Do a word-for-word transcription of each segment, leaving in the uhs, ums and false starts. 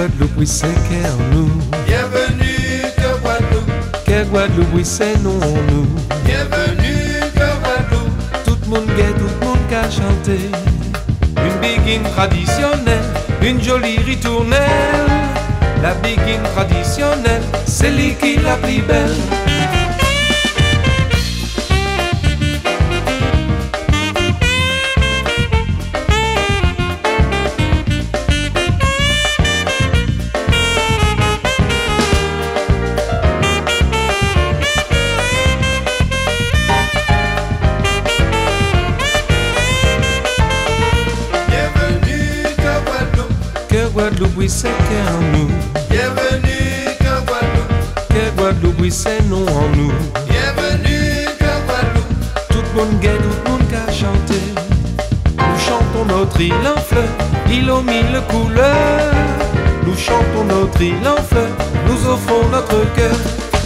Guadeloupe, oui, c'est qu'en nous. Bienvenue que Guadeloupe. Que Guadeloupe, oui, c'est nous en nous. Bienvenue que Guadeloupe. Tout le monde gaie, tout le monde qu'a chanté. Une biguine traditionnelle, une jolie ritournelle. La biguine traditionnelle, c'est lui qui la plus belle. Guadeloupe, oui, c'est qu'en nous. Bienvenue que Guadeloupe. Que Guadeloupe, oui, c'est nous en nous. Bienvenue que Guadeloupe. Tout le monde gaie, tout le monde qu'a chanté. Nous chantons notre île en fleurs, île aux mille couleurs. Nous chantons notre île en fleurs, nous offrons notre cœur.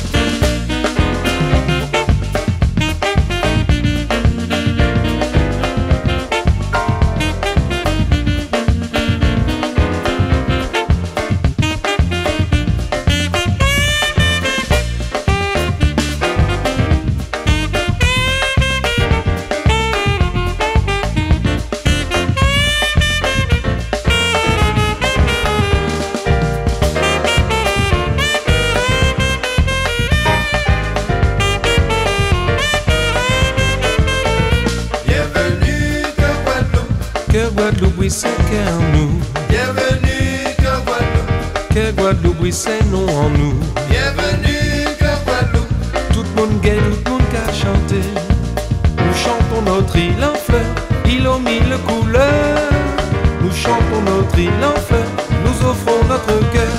Que Guadeloupe, oui, c'est qu'en nous. Bienvenue que Guadeloupe. Que Guadeloupe, oui, c'est nous en nous. Bienvenue que Guadeloupe. Tout le monde gaie, tout le monde qu'a chanté. Nous chantons notre île en fleurs, île aux mille couleurs. Nous chantons notre île en fleurs, nous offrons notre cœur.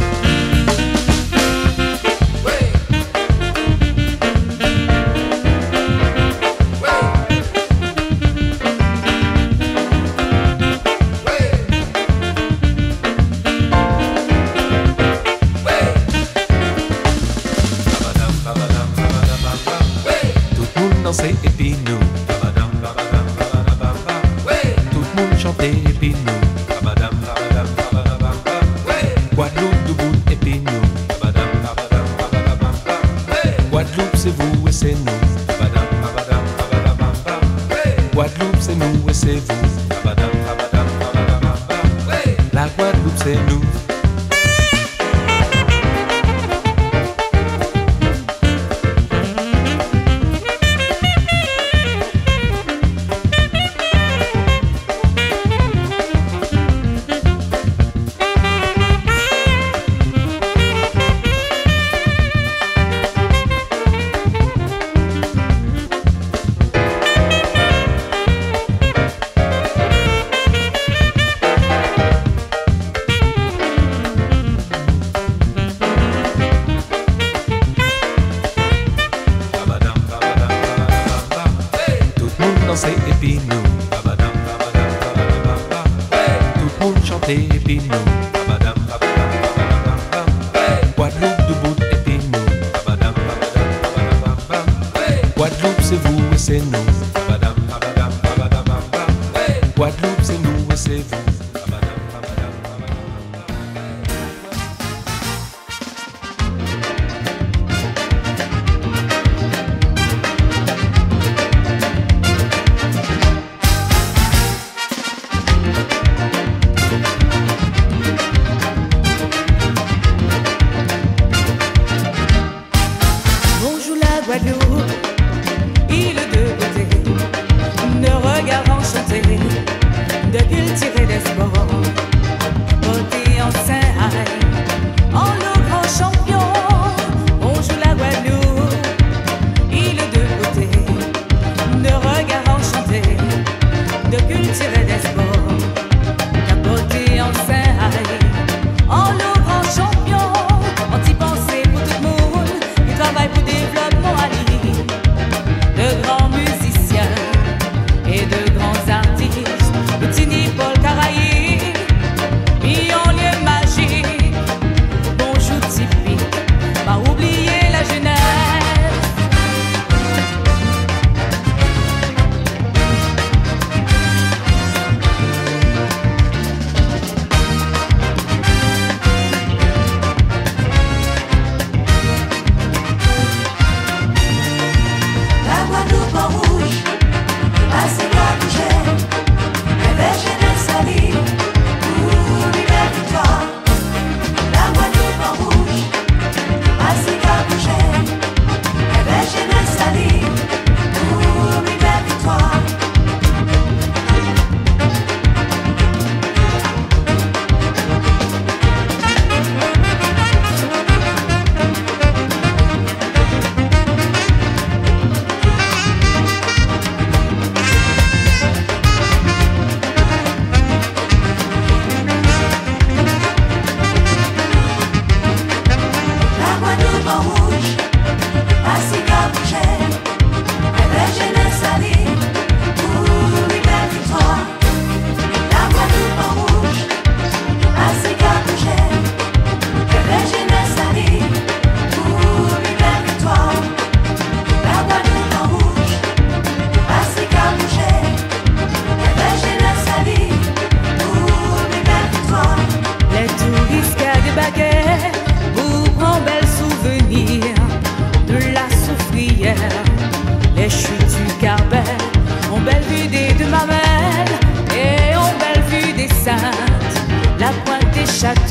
Danser et puis nous, tout le monde chanter et puis nous, Guadeloupe debout et puis nous, Guadeloupe c'est vous et c'est nous, Guadeloupe c'est nous et c'est vous, la Guadeloupe c'est nous. Danser et puis nous, tout le monde chanter et puis nous, Guadeloupe debout et puis nous, Guadeloupe c'est vous et c'est nous, Guadeloupe c'est nous et c'est vous. Guadeloupe, île de beauté, de regards enchantés, de culture d'espoir, beauté en Saint-Haï, en nos grands champions. Bonjour la Guadeloupe, île de beauté, de regards enchantés, de culture d'espoir, la beauté en Saint-Haï, en nos grands champions. On t'y pensait pour tout le monde, qui travaille pour développement. De grands musiciens et de grands artistes, le Tini Paul Caraïbe, mis en lieu magique. Bonjour typique, pas oublier la jeunesse.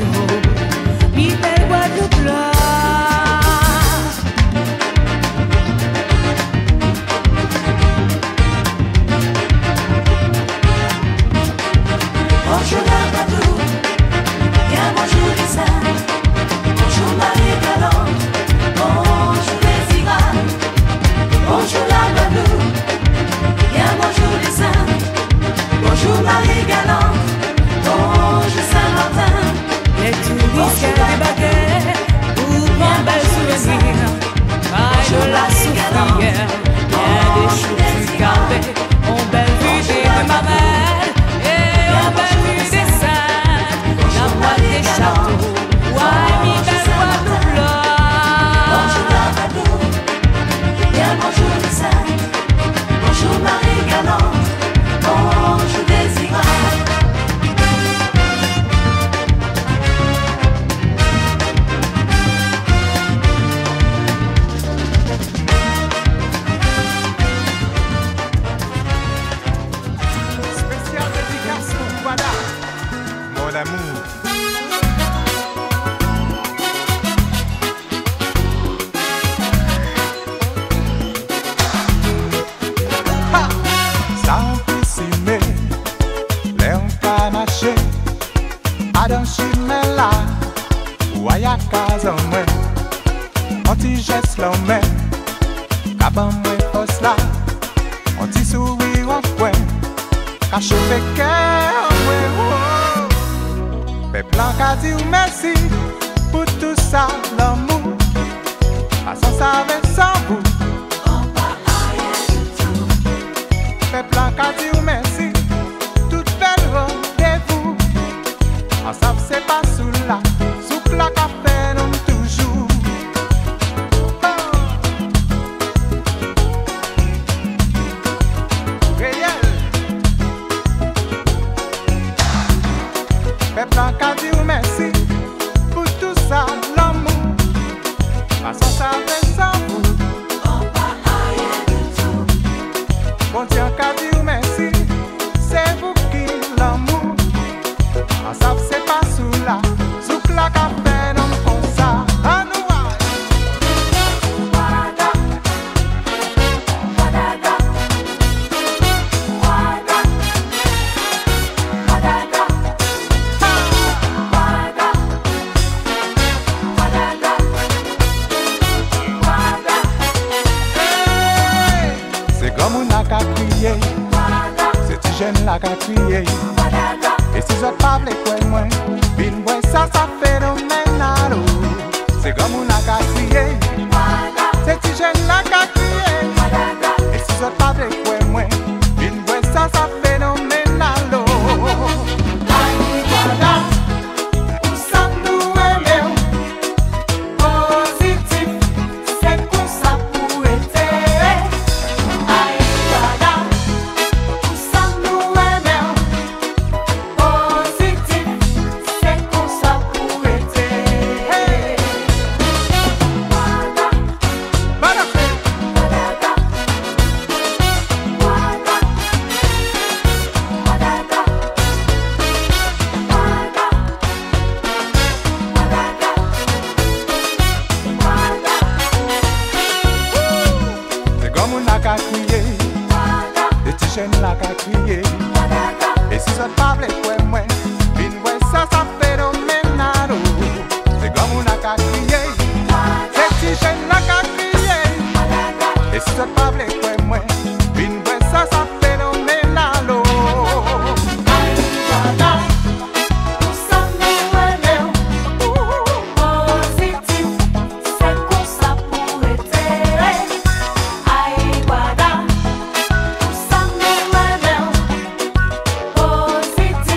château, mi belle Guadeloupe là. Bonjour la Guadeloupe, bien bonjour les Indes, bonjour Marie-Galante, bonjour les Irans. Bonjour la Guadeloupe, bien bonjour les Indes, bonjour Marie-Galante, bonjour Saint-Martin. Les touristes qui débarquaient pour prendre bel souvenir, paille de la soufrière, bien des choux du Carbet, on belle vue des deux mamelles et on belle vue des Saintes, la moitié des châteaux, ouais, mi belle Guadeloupe là. Bonjour la Guadeloupe, bien bonjour les Indes, bonjour Marie-Galante, bonjour des Irans. Spécial dédicace pour Guada, mon amour. Ha! Sans piscine, Léon Panaché, Adam Chimela, Ouaya Kazomwe, Anti-Geste l'homme, Kaban Mwe Fosla, Anti-Sourire en fouet. Cache fait cœur, ouais, oh. Peuple en qu'a dit ou merci pour tout ça, l'amour. Façon ça avec sans vous. Peuple en qu'a dit ou merci, toute belle rendez-vous. Ensemble c'est pas sous la, sous la café non toujours. Oh. Réel. Peuple en qu'a dit ou merci pour tout ça, l'amour. Façon ça avec sans vous. Bon Dieu en qu'a dit ou merci, c'est vous qui l'amour. Ensemble c'est pas sous la, sous la café non comme ça. À nous. Guada, Guada, Guada, Guada, Guada, Guada, Hey! C'est comme on a qu'à crier, c'est petit jeune là qu'à crier. Et si je parle quoi moi, bin boy ça ça phénoménal. C'est comme on a qu'à crier, c'est petit jeune là qu'à crier. Et si je parle quoi moi, bin boy ça ça phénoménal. Qu'à crier, les petits jeunes là qu'à crier. Et si ça te parle quoi moi, bin ouais ça ça phénoménal. C'est comme on a qu'à crier, les petits jeunes là qu'à crier. Et si ça te parle quoi moi, bin ouais ça ça phénoménal. Positif,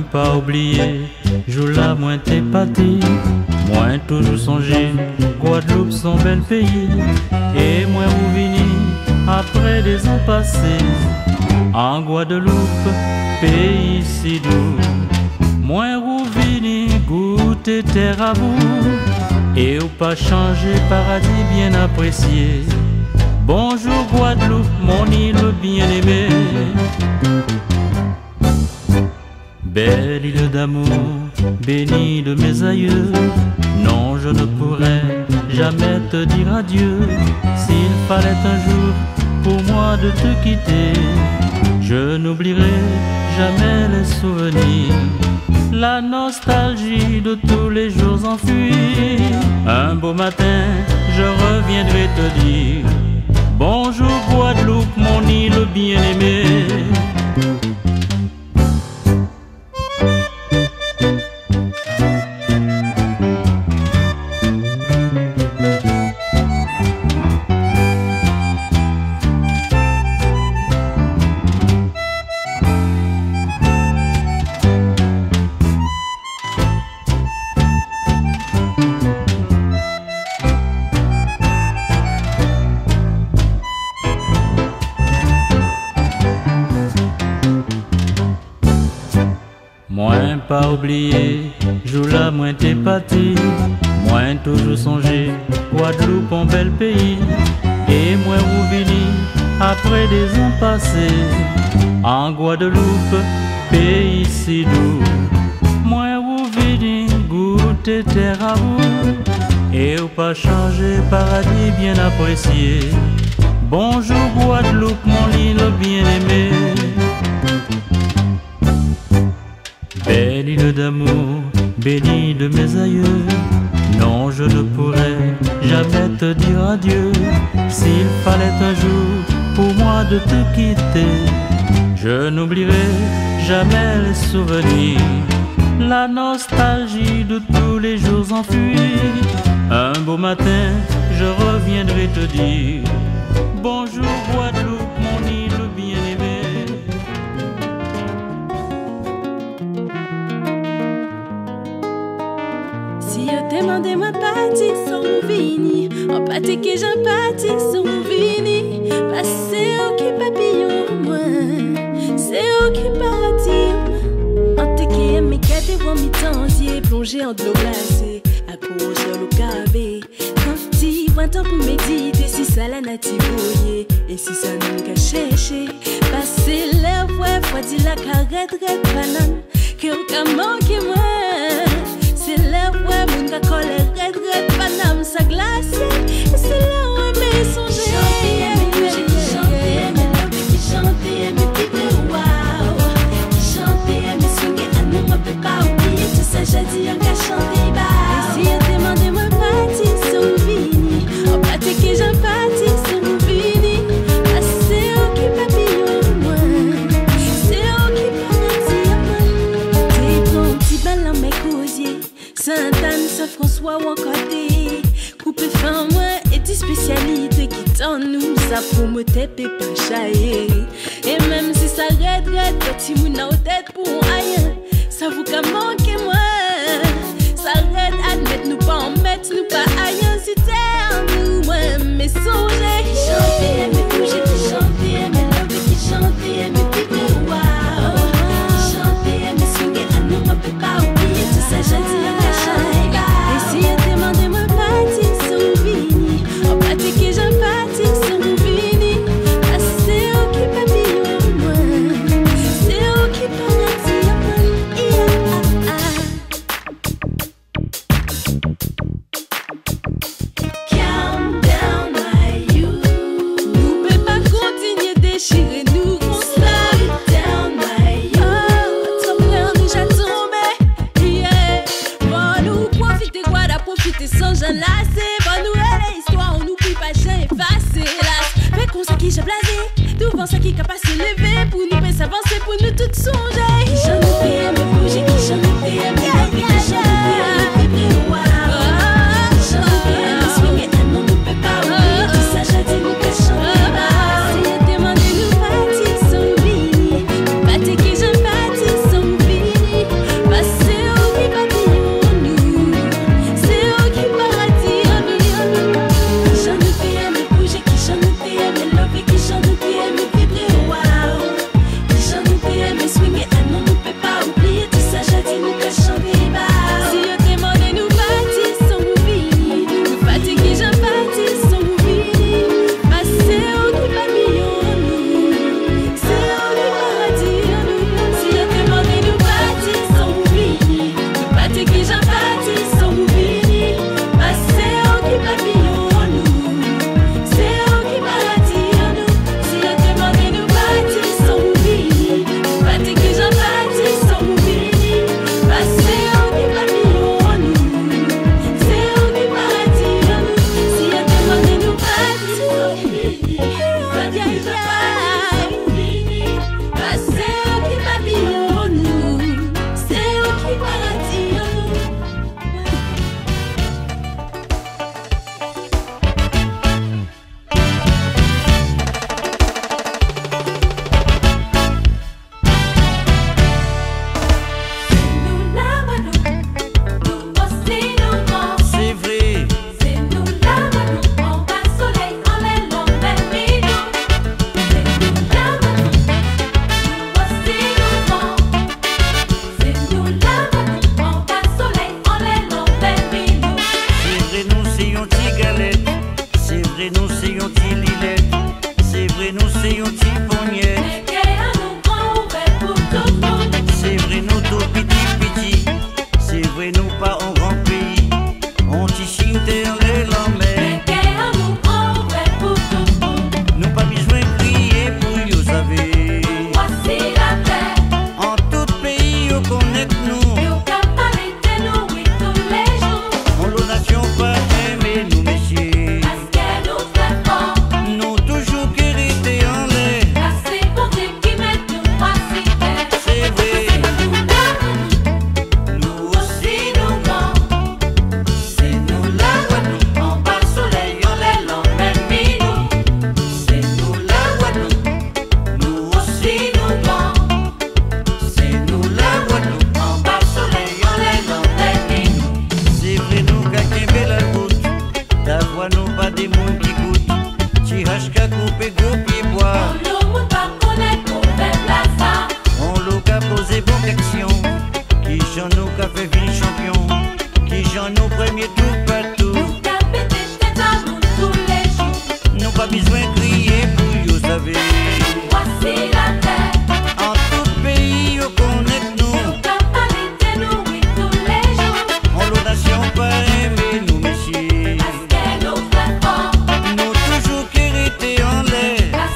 pas oublié, joue la moins t'es pâti. Moins toujours songer, Guadeloupe son bel pays. Et moins ou vini, après des ans passés. En Guadeloupe, pays si doux. Moins ou vini, goûter terre à bout. Et ou pas changer, paradis bien apprécié. Bonjour Guadeloupe, mon île bien-aimée. Belle île d'amour, bénie de mes aïeux. Non, je ne pourrais jamais te dire adieu. S'il fallait un jour pour moi de te quitter, je n'oublierai jamais les souvenirs, la nostalgie de tous les jours enfuis. Un beau matin, je reviendrai te dire bonjour Guadeloupe, mon île bien-aimée. Moins pas oublié, joue la moins t'es pâti. Moins toujours songer, Guadeloupe en bel pays. Et moins ou vini, après des ans passés. En Guadeloupe, pays si doux. Moins ou vini, goûter terre à vous. Et ou pas changer, paradis bien apprécié. Bonjour Guadeloupe, mon île bien-aimée. Belle île d'amour, bénie de mes aïeux. Non, je ne pourrais jamais te dire adieu. S'il fallait un jour pour moi de te quitter, je n'oublierai jamais les souvenirs, la nostalgie de tous les jours enfuis. Un beau matin, je reviendrai te dire bonjour Guadeloupe, mon île bien-aimée. Si yo demande ma partie sans vini, en pâté que j'en partie sans vini, bah c'est au qui papillon moi, c'est au qui parti. En te qui aime mes gâtés voix mi tendier, plongé en de l'eau glacée, accroché au cabé. Quand tu vois temps pour méditer, si ça la nativouille, et si ça nous qu'a cherché, passer l'air ouais, fois dit la carrette red banane, que au manqué moi. C'est là où mon gars colle red red panam sa glace. C'est là où mes songes chanter, chanter, mes love qui chanter, mes vibrer wow. Chanter, mes swinguer à nous on peut pas oublier tout ça j'ai dit on qu'a chanter bah. Si on demande moi parti sans vini, on parti que j'en parti sans vini. Ah c'est au qui papillon moi, c'est au qui parti moi. T'es bon petit ballon mes cousiers. Sainte-Anne, Saint-François ou encore des coupes fin moi et des spécialités qui t'en nous ça pour me tête et pas chailler. Et même si ça red red petit mouna au tête pour aïe, ça vous qu'à manquer moi. Ça red admettre nous pas en mettre nous pas aïe si t'es nous moi mais songez. Chanter, mais bouger, chanter, mais love qui chanter, mais vibrer wow. Chanter, mais swinguer à nous on peut pas oublier tout ça j'ai dit. Et si elle demande moi parti sans vini, on parti que j'en parti sans vini. Ah c'est au qui papillon moi, c'est au qui parti moi. Calm down my you. Nous peut pas continuer déchirer nous comme ça. Down my you. Oh, ton cœur déjà tombé. Yeah. Bon nous profiter quoi d'à profiter sans j'en lasser. Bon nous elle l'histoire on n'oublie pas j'ai effacé là. Fait qu'on sait qui j'ai blasé. Tout pense à qui qu'a pas se lever pour nous faire s'avancer pour nous toutes songer. J'en ai me bouger qui j'en ai me lever qui j'en ai vibrer wow. J'en ai me swinguer à nous nous peut pas oublier tout ça j'ai dit nous qu'à chanter bah. Si elle demande nous partir sans vini, pâté que j'en parti sans vini. Nous toujours qui était en l'air.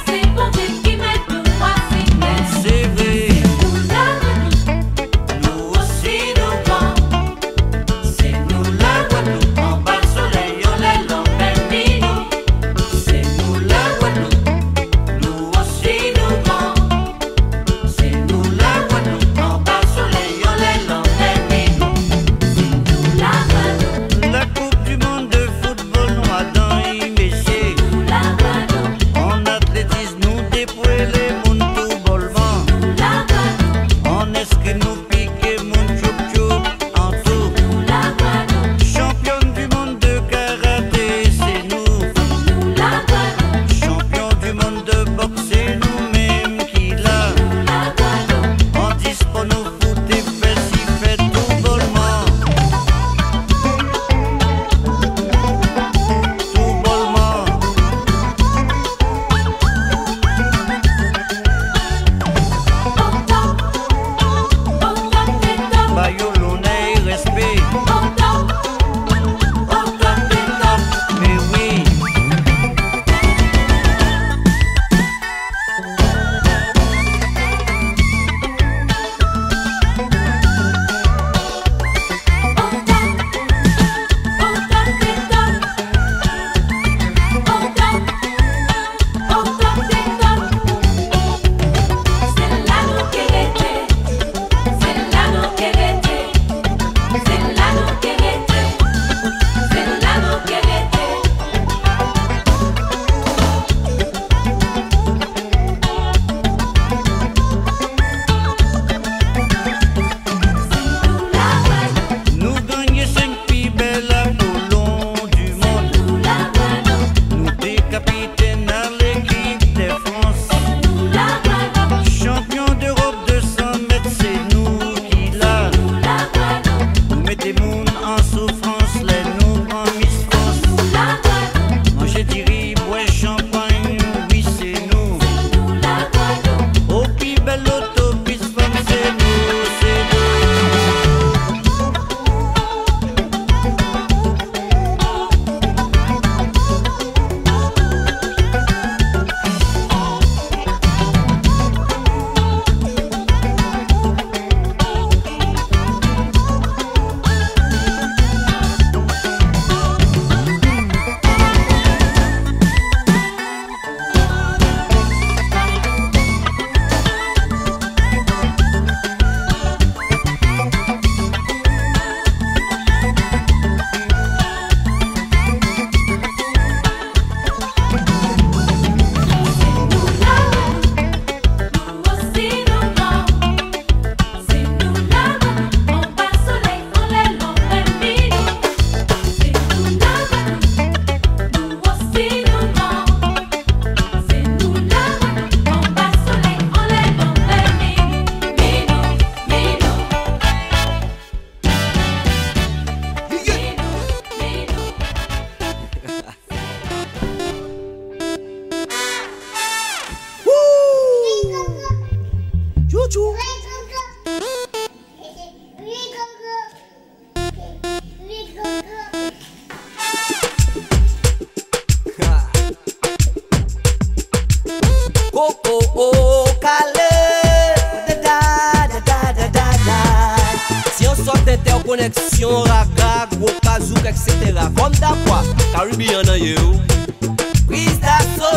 oh oh oh, calé, da da da da da da da. Si on sort d'interconnexion, raga, gros kazouk, et cetera. Comme d'abord, Caribbean en you. Prise d'assaut.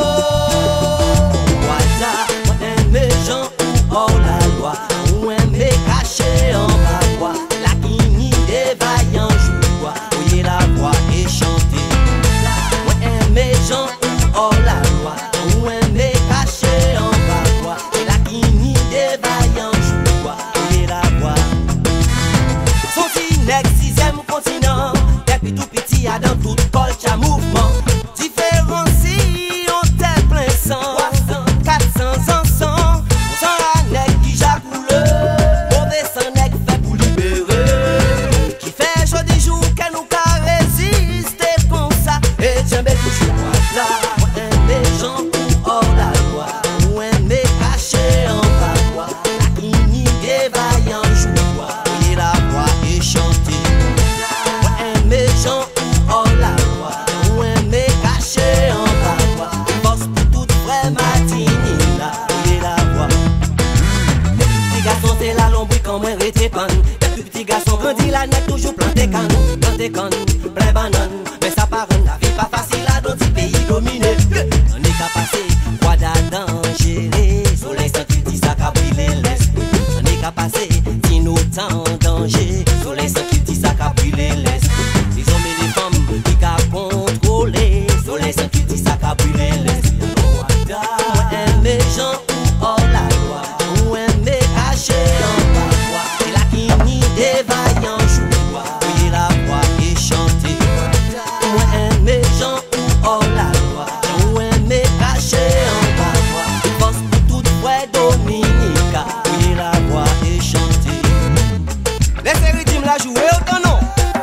Wada, moi aime gens ou hors la loi. Ou aime caché en bas. La guigne des vaillants joie. Oyez la voix et chanter. Moi aime gens ou hors la loi. Ou aime caché en bas. La guigne des vaillants joie. Oyez la voix. Son sinex, sixième continent. Depuis tout petit, à dans tout culture mouvement. Différencie, on t'est plein sang. quatre cents en sang. Sans la nègre qui jacoule. Mauvais sang nègre fait pour libérer. Qui fait chaud des jours qu'elle nous qu'a résisté comme ça. Et j'aime toujours moi là. Moi aime gens pour hors la loi. Moi aime caché en bas. La guigne des vaillants joie. Oyez la voix et chanter. Moi aime gens pour hors la loi. Moi aime caché en bas. Force pour toute vraie matinée là. Oyez la voix. Les petits garçons c'est la lombre quand moi rete pan. Les petits garçons grandis la net toujours planté canne. Planté canne, plein banane. Mais ça part la vie pas facile là dans ce pays dominé. On est qu'à passer, quoi danger. Soleil sans qu'il dit ça qu'a brûlé l'esprit. On est qu'à passer, si nous temps danger. Soleil sans qu'il dit ça qu'a brûlé l'esprit. Les hommes et les femmes qui qu'a contrôlé. Soleil sans qu'il dit ça qu'a brûlé l'esprit. Moi aime gens ou hors la loi. Moi aime caché en bas. C'est la guigne des vaillants joie. Oyez la voix et chanter. Moi aime gens ou hors la loi. Moi aime caché en bas. Force pour toute vraie Dominica. Oyez la voix et chanter. Laissez le rythme la jouer autant non.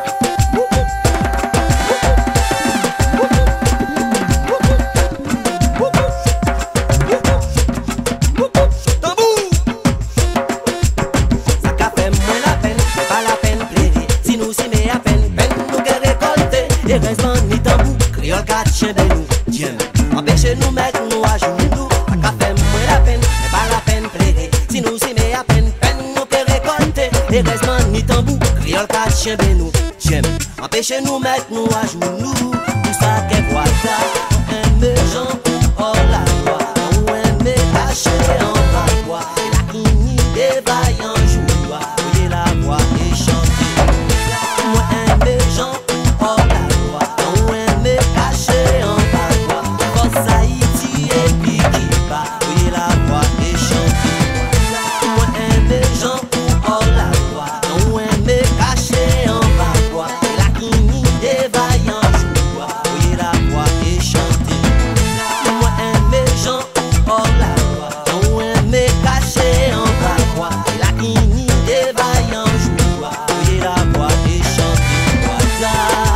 Ça qu'a fait moins la peine, c'est pas la peine plaider. Si nous s'y met à peine, peine nous qu'à récolter. Et reste ni tambou, créole quatre chiens de nous. Dieu, empêchez nous mettre nous à genoux. Ça qu'a fait moins la peine, c'est pas la peine plaider. Si nous s'y met à peine, peine nous qu'à récolter. Et reste ni tambou, créole quatre chiens de nous. Dieu, empêchez nous mettre nous à genoux. Tout ça qu'est voilà, aime gens hors la loi. Ou aime caché en bas. La guigne des vaillants joie. Oyez la voix et chanter. Moi aime gens hors la loi. Ou aime caché en bas. Force Haïti et puis qui bat. Oyez la voix et chanter. Moi aime gens hors la loi. Ou aime caché en bas. La guigne des vaillants joie. Oyez la voix et chanter. Moi aime gens hors la loi. Ou aime caché en bas. La guigne des vaillants joie. Oyez la voix et chanter. Voilà.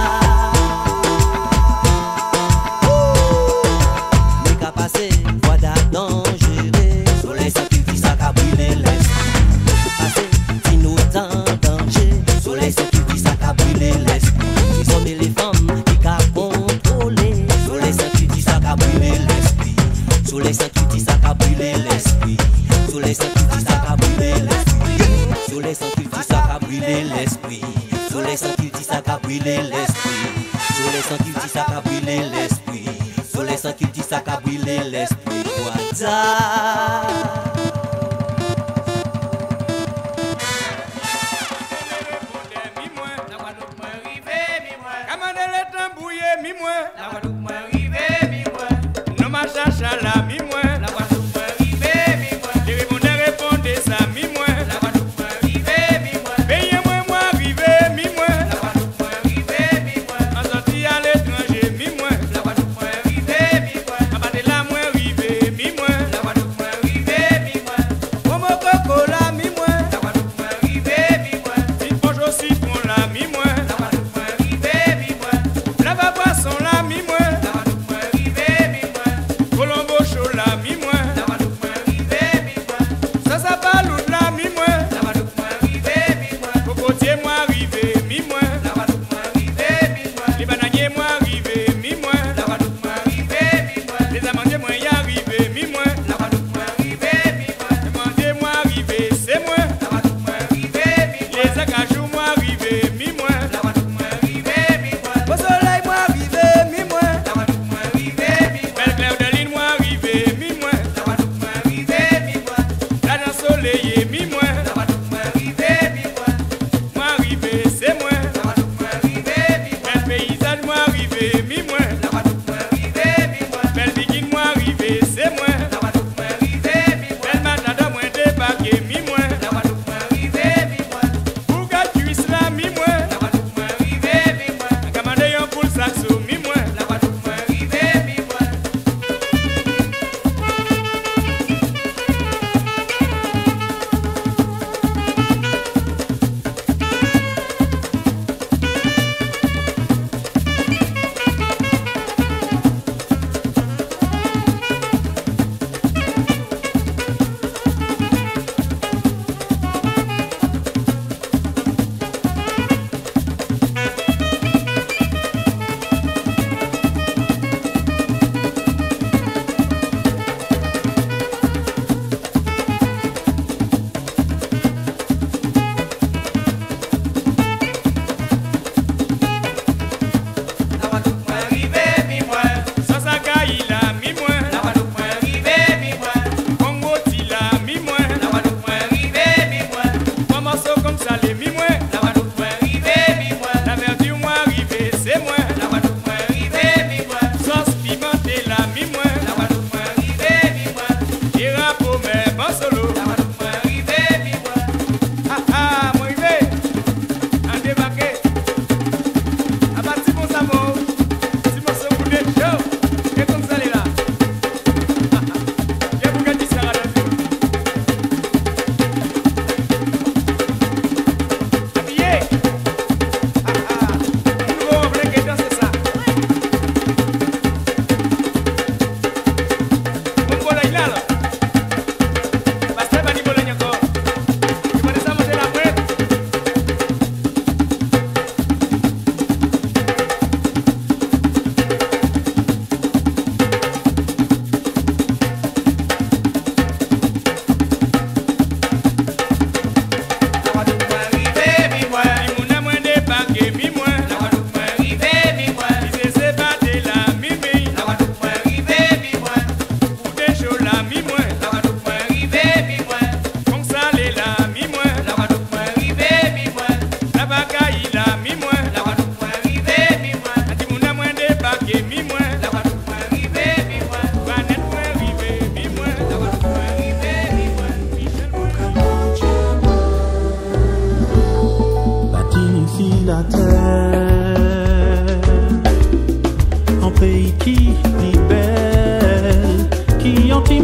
Mais qu'à passer, voilà dangereux. Soleil sans qu'il dit ça qu'a brûlé l'esprit. Passer, si nous temps danger. Soleil sans qu'il dit ça qu'a brûlé l'esprit. Les hommes et les femmes qui qu'a contrôlé. Soleil sans qu'il dit ça qu'a brûlé l'esprit. Soleil sans qu'il dit ça qu'a brûlé l'esprit. Soleil sans qu'il dit ça qu'a brûlé l'esprit. Soleil sans qu'il dit ça qu'a brûlé l'esprit. Soleil sans qu'il dit ça qu'a brûlé l'esprit. Soleil sans qu'il dit ça qu'a brûlé l'esprit. Soleil sans qu'il dit ça qu'a brûlé l'esprit. Voilà. Baby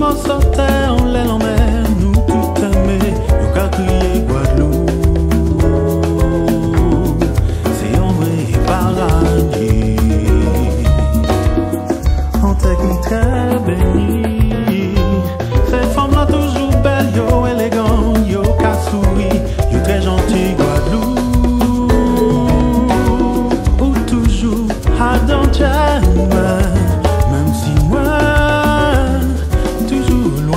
vent sautait en l'aile en mer, nous tout aimés, nous qu'à crier Guadeloupe. C'est envoyé par la nuit. En technique très bénie, ces femmes-là toujours belles, yo élégant, yo qu'à sourire, yo très gentil Guadeloupe. Ou toujours à dans même si moi toujours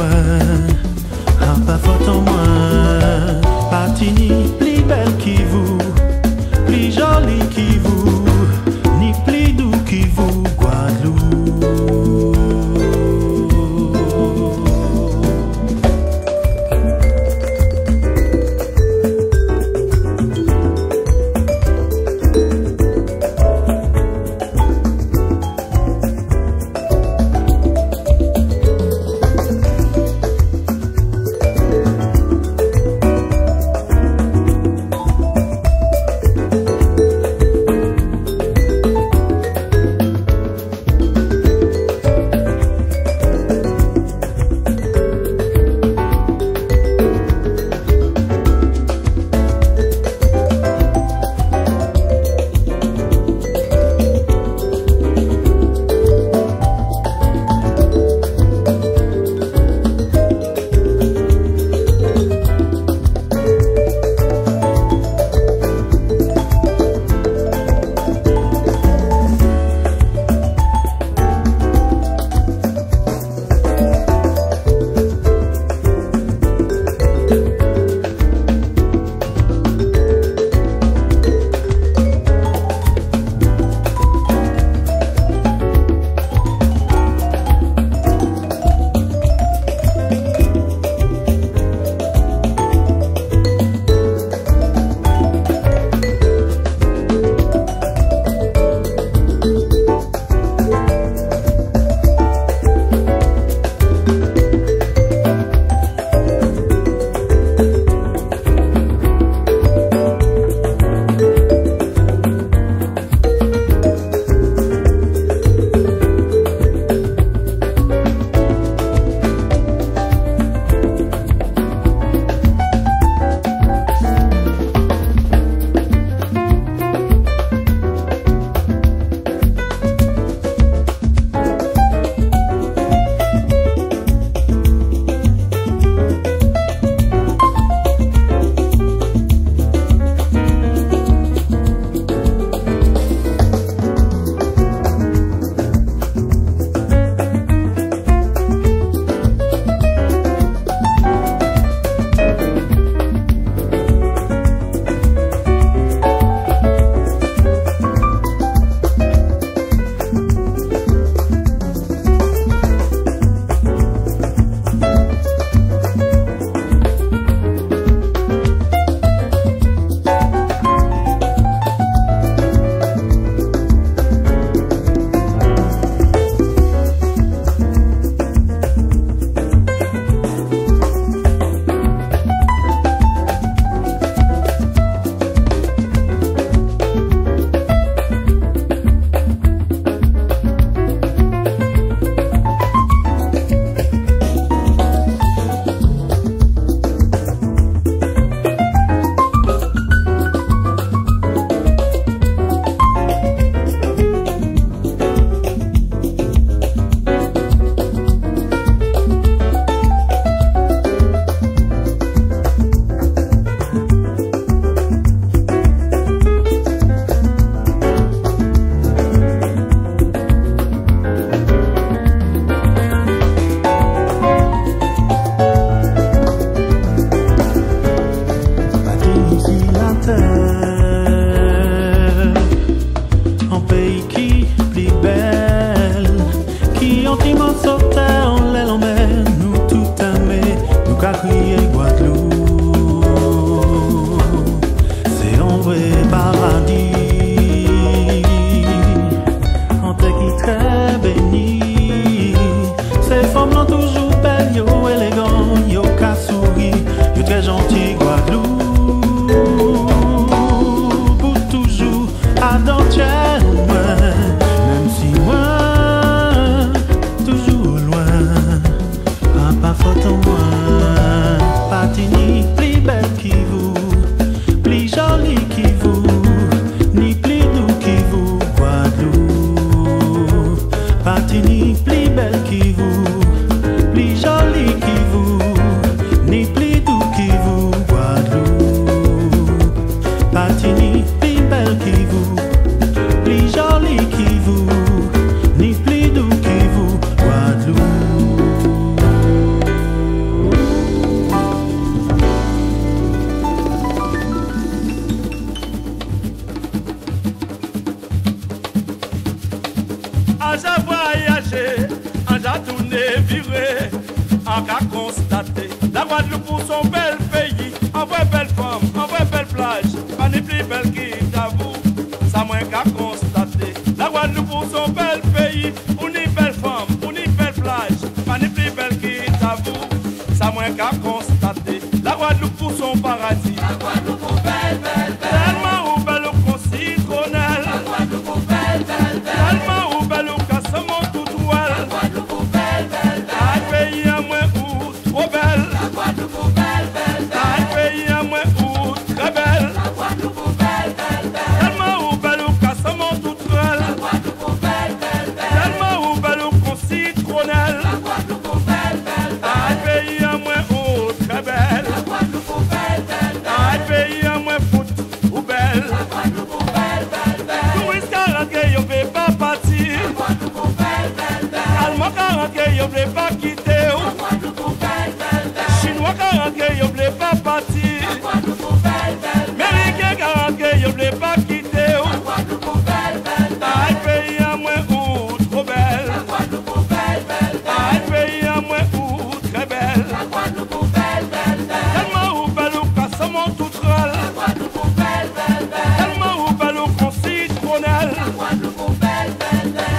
viré, en cas constaté. La Guadeloupe pour son bel pays, en vraie belle femme, en vraie belle plage, pas ni plus belle qui t'avoue, ça moins qu'à constater. La Guadeloupe pour son bel pays, pour ni belle femme, pour ni belle plage, pas ni plus belle qui t'avoue, ça moins qu'à constater. La Guadeloupe pour son paradis, la Guadeloupe pour belle, belle, belle, tellement ou belle au concitronel, la Guadeloupe pour belle, belle, belle, tellement ou belle au cassement tout ouel, la Guadeloupe pour belle, belle, belle, un pays à moins ou trop belle, la Guadeloupe pour belle, belle, belle, un pays à moins ou très belle, la Guadeloupe pour belle, belle, belle, tellement ou belle au cassement tout ouel, la Guadeloupe pour belle, belle, belle, tellement ou belle au concitronel, la Guadeloupe pour belle, belle, belle, un pays à moins ou très belle, la Guadeloupe pour belle, belle, belle, un pays à moins foot ou belle, la Guadeloupe pour belle, belle, belle, touriste quarante yo veut pas partir, la Guadeloupe pour belle, belle, belle, allemand quarante yo veut pas quitter, la Guadeloupe pour belle, belle, belle, chinois quarante yo veut pas partir, la Guadeloupe pour belle, belle, belle, américain quarante yo veut pas quitter, la Guadeloupe pour belle, belle, belle, un pays à moins ou trop belle, la Guadeloupe pour belle, belle, belle, un pays à moins ou très belle, la Guadeloupe pour belle, belle, belle, tellement ou belle au cassement tout troll, la Guadeloupe pour belle, belle, belle, tellement ou belle au concitronel, la Guadeloupe pour belle, belle, belle.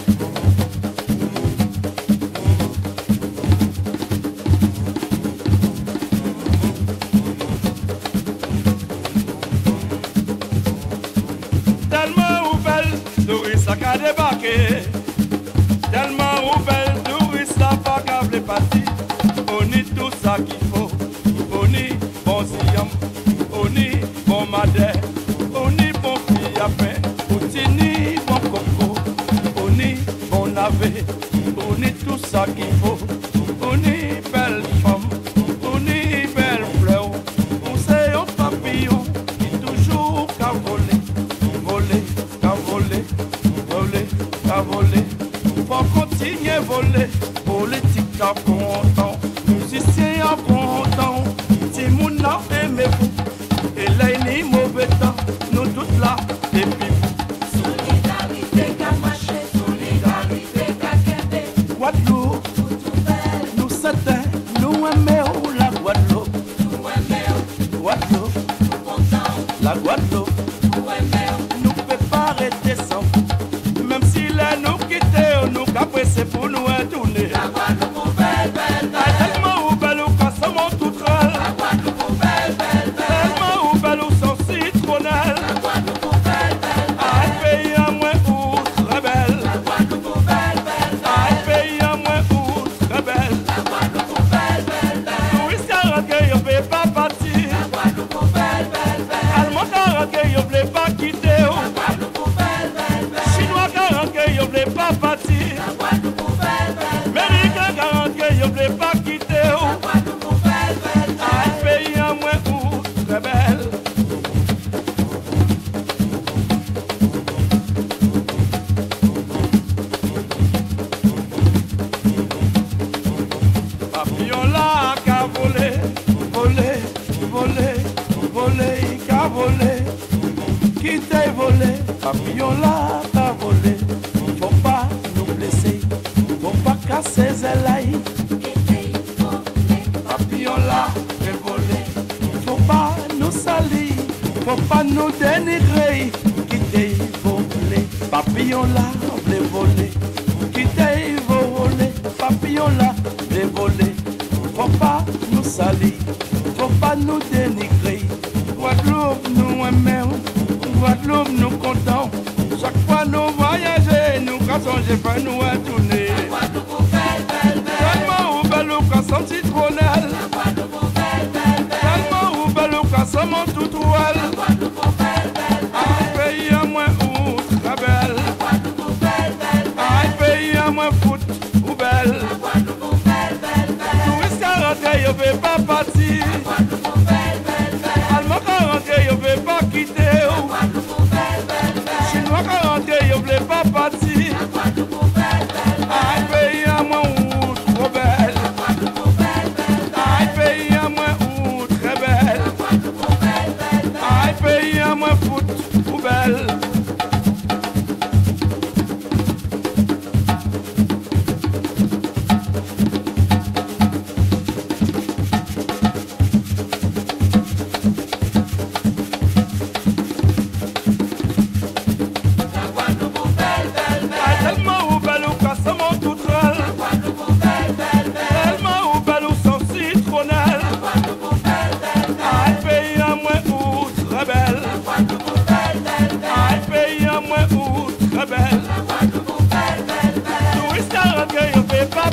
Tellement où belle, touriste a débarqué. Tellement où belle, touriste a pas câblé parti. On y tout ça qu'il faut. On y bon siam, on y bon madère, on y bon fille à pain, on y bon coco, on y bon navet, on y tout ça qu'il faut. On y belle femme, on y belle fleur, on sait un papillon qui toujours qu'à voler. Voler, qu'à voler, voler, qu'à voler. Faut continuer à voler. Politique à content, musicien à content. Si mon nom aimez-vous, et là il n'y mauvais temps, nous toutes là, et puis vous. Solidarité qu'à marcher, solidarité qu'à kembe. Guadeloupe, nous c'était, nous aimons la Guadeloupe. Nous aimons Guadeloupe, la Guadeloupe. Nous peut pas arrêter sans vous. Même si là nous quittons, nous capressons pour nous retourner. La Guadeloupe pour belle, belle, belle, tellement ou belle au cassement tout troll. La Guadeloupe pour belle, belle, belle, tellement ou belle au sans citronel. La Guadeloupe pour belle, belle, belle, un pays à moins ou très belle. La Guadeloupe pour belle, belle, belle, un pays à moins ou très belle. La Guadeloupe pour belle, belle, belle, touriste quarante yo veut pas partir. La Guadeloupe pour belle, belle, belle, allemand quarante yo veut pas quitter. La Guadeloupe pour belle, belle, belle, chinois quarante yo veut pas partir. La Guadeloupe pour belle, belle, belle, américain quarante yo veut pas quitter. La Guadeloupe pour belle, belle, belle, un pays à moins ou très belle. Papillon là qu'a volé, volé, volé, volé, qu'a volé, qui t'a volé. Papillon là qu'a volé, faut pas nous blesser, faut pas casser ses ailes. Papillon là qu'a volé, faut pas nous salir, faut pas nous dénigrer, qui t'a volé. Papillon là voulait voler, qui t'a volé. Papillon là voulait voler, faut pas nous salir, faut pas nous dénigrer. Guadeloupe nous aimons, Guadeloupe nous comptons. Chaque fois nous voyageons, nous cassons, j'ai pas nous retourner. Guadeloupe pour belle, belle, belle, tellement ou belle au cassant citronel. Guadeloupe pour belle, belle, belle, tellement ou belle au cassant tout ouel. Guadeloupe pour belle, belle, belle, un pays à moins ou très belle. Guadeloupe pour belle, belle, belle, un pays à moins foot ou belle. Guadeloupe pour belle, belle, belle, touriste quarante yo veut pas partir. Guadeloupe pour belle, belle, belle, allemand quarante yo veut pas quitter. Guadeloupe pour belle, belle, belle, chinois quarante yo veut pas partir. Guadeloupe pour belle, belle, belle, un pays à moins ou trop belle. Guadeloupe pour belle, belle,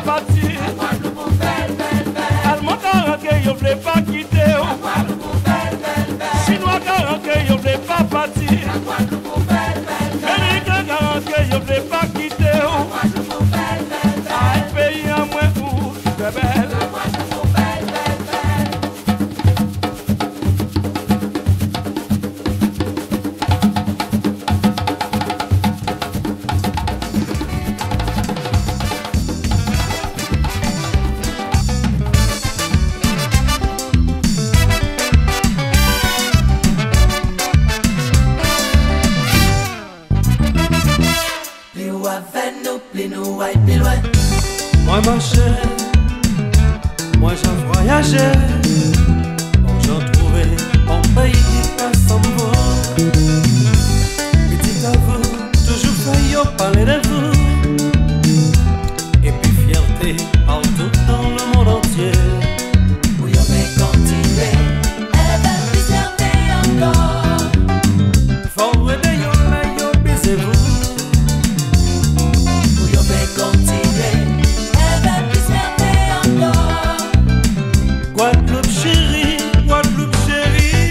partir. Allemand garantie, yo voulait pas quitter. Chinois garantie, yo voulait pas partir. Américain garantie, yo voulait pas quitter. Un pays en moins où c'est belle. Moi marchais, moi j'en voyageais, bon j'en trouvais mon pays pas sans vous. Petit à vous, toujours failli parler de vous. Et puis fierté partout dans le monde entier. Oui, on va continuer, elle va plus fermer encore. Faut aider yo là yo bisez-vous. Oui, on va continuer. Guadeloupe chérie, Guadeloupe chérie.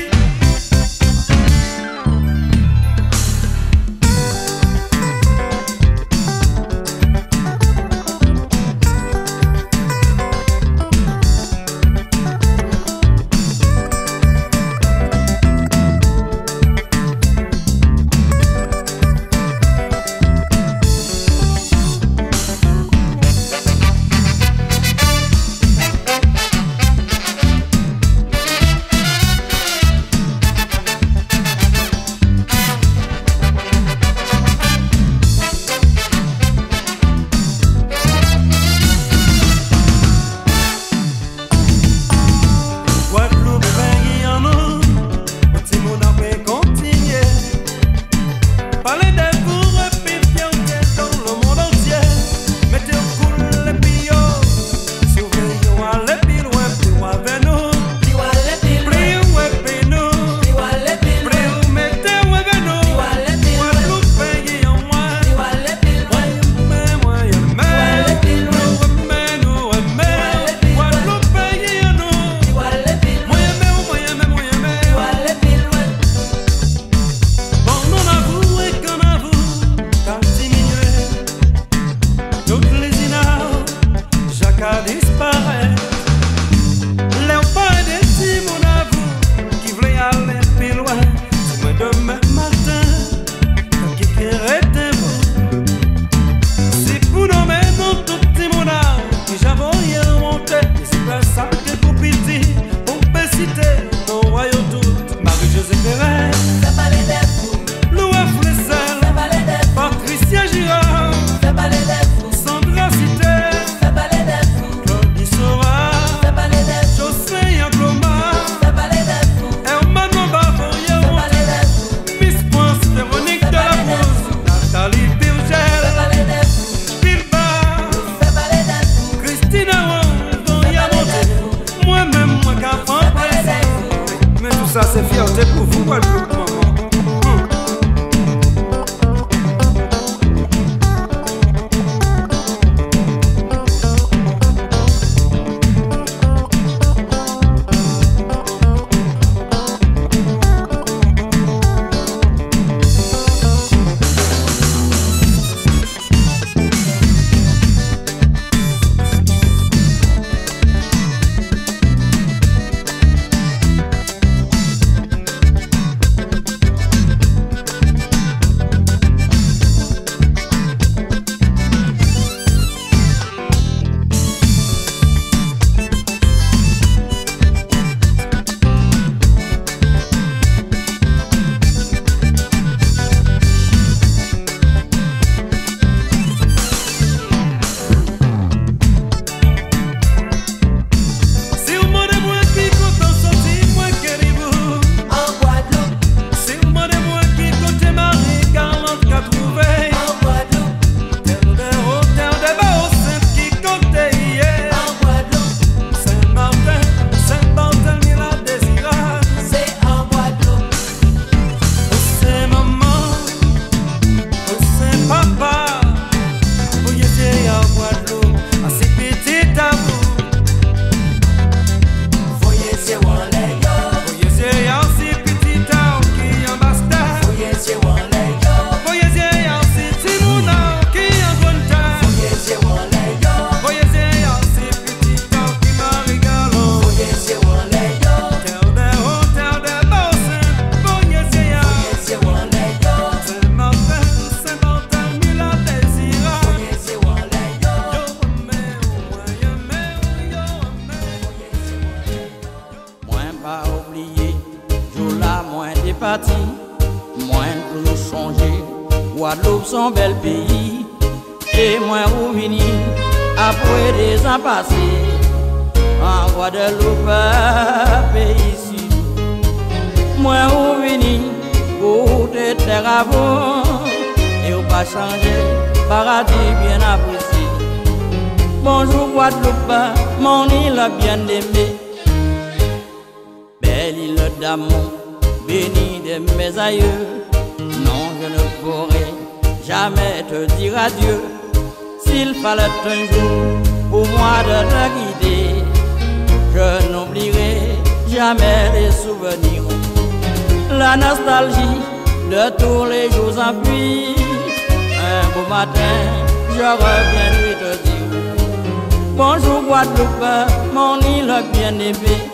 parti, moi toujours changé. Guadeloupe son bel pays, et moi où vini après des ans passés. En Guadeloupe, pays ici, moi où vini pour te terre avant, et ou pas changer, paradis bien apprécié. Bonjour Guadeloupe, mon île bien-aimée, belle île d'amour, bénie de mes aïeux. Non, je ne pourrai jamais te dire adieu. S'il fallait un jour pour moi de te guider, je n'oublierai jamais les souvenirs. La nostalgie de tous les jours en pluie. Un beau matin, je reviendrai te dire bonjour Guadeloupe, mon île bien-aimée.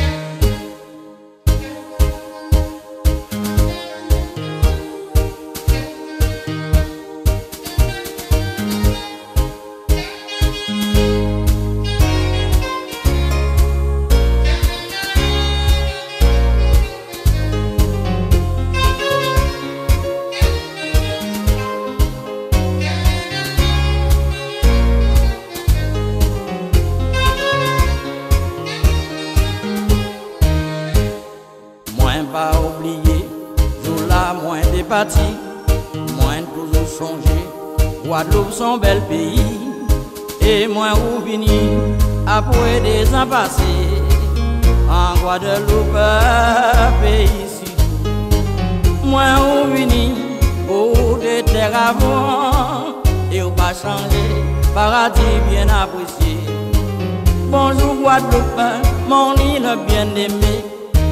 Pas oublié, jour là, moins départi, moins toujours changé. Guadeloupe, son bel pays, et moins où vini après des ans passés. En Guadeloupe, pays ici, moins où vini pour des terres avant, et où pas changé, paradis bien apprécié. Bonjour Guadeloupe, mon île bien-aimée,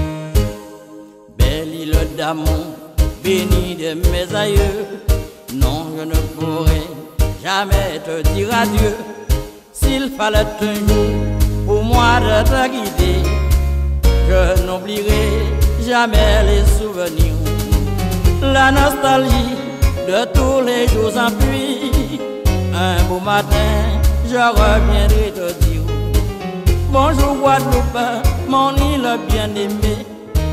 l'île d'amour, bénie de mes aïeux. Non, je ne pourrai jamais te dire adieu. S'il fallait un jour pour moi de te guider, je n'oublierai jamais les souvenirs. La nostalgie de tous les jours en pluie. Un beau matin, je reviendrai te dire bonjour Guadeloupe, mon île bien-aimée.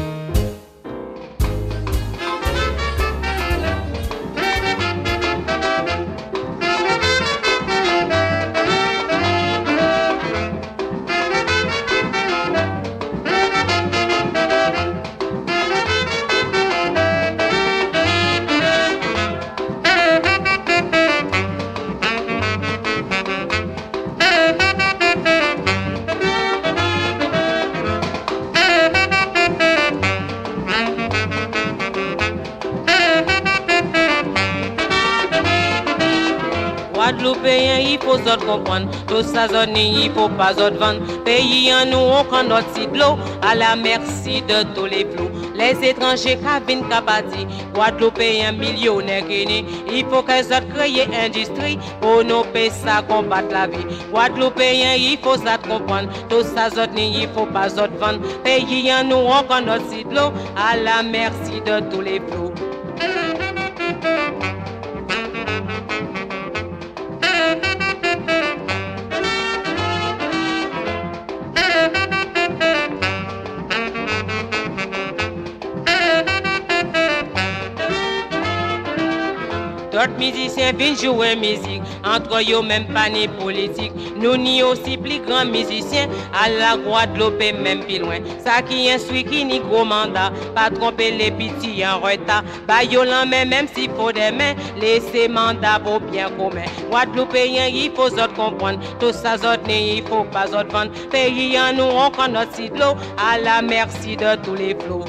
Guadeloupéen, il faut s'en comprendre. Tout ça, il faut pas s'en vendre. Pays en nous, on connaît notre site l'eau à la merci de tous les flots. Les étrangers qui viennent capati, Guadeloupéen millionnaire guiné. Il faut qu'ils soient créer industrie pour nous payer ça combattre la vie. Guadeloupéen, il faut ça comprendre. Tout ça, il faut pas s'en vendre. Pays en nous, on connaît notre site l'eau à la merci de tous les flots. D'autres musiciens viennent jouer musique, entre eux même pas ni politique. Nous ni aussi plus grands musiciens, à la Guadeloupe même plus loin. Ça qui instruit qui ni gros mandat, pas tromper les petits en retard. Bayolan mais même s'il faut des mains, laisser mandat pour bien commun. Guadeloupéen il faut s'en comprendre, tout ça s'en il faut pas s'en vendre. Pays en nous on connaît notre site l'eau, à la merci de tous les flots.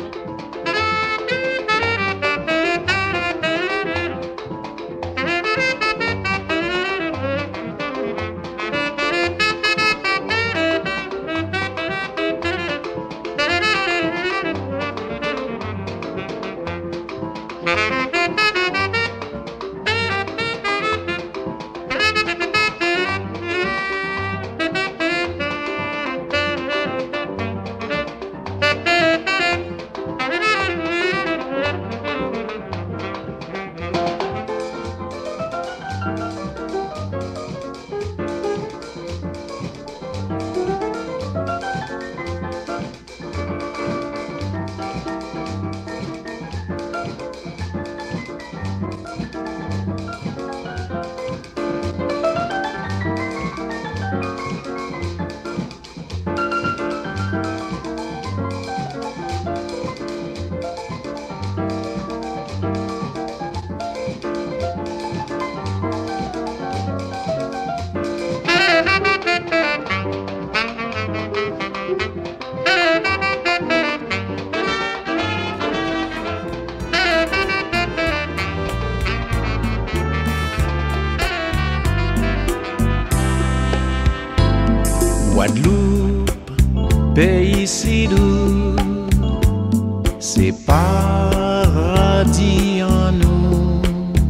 Guadeloupe, pays si doux, c'est paradis en nous.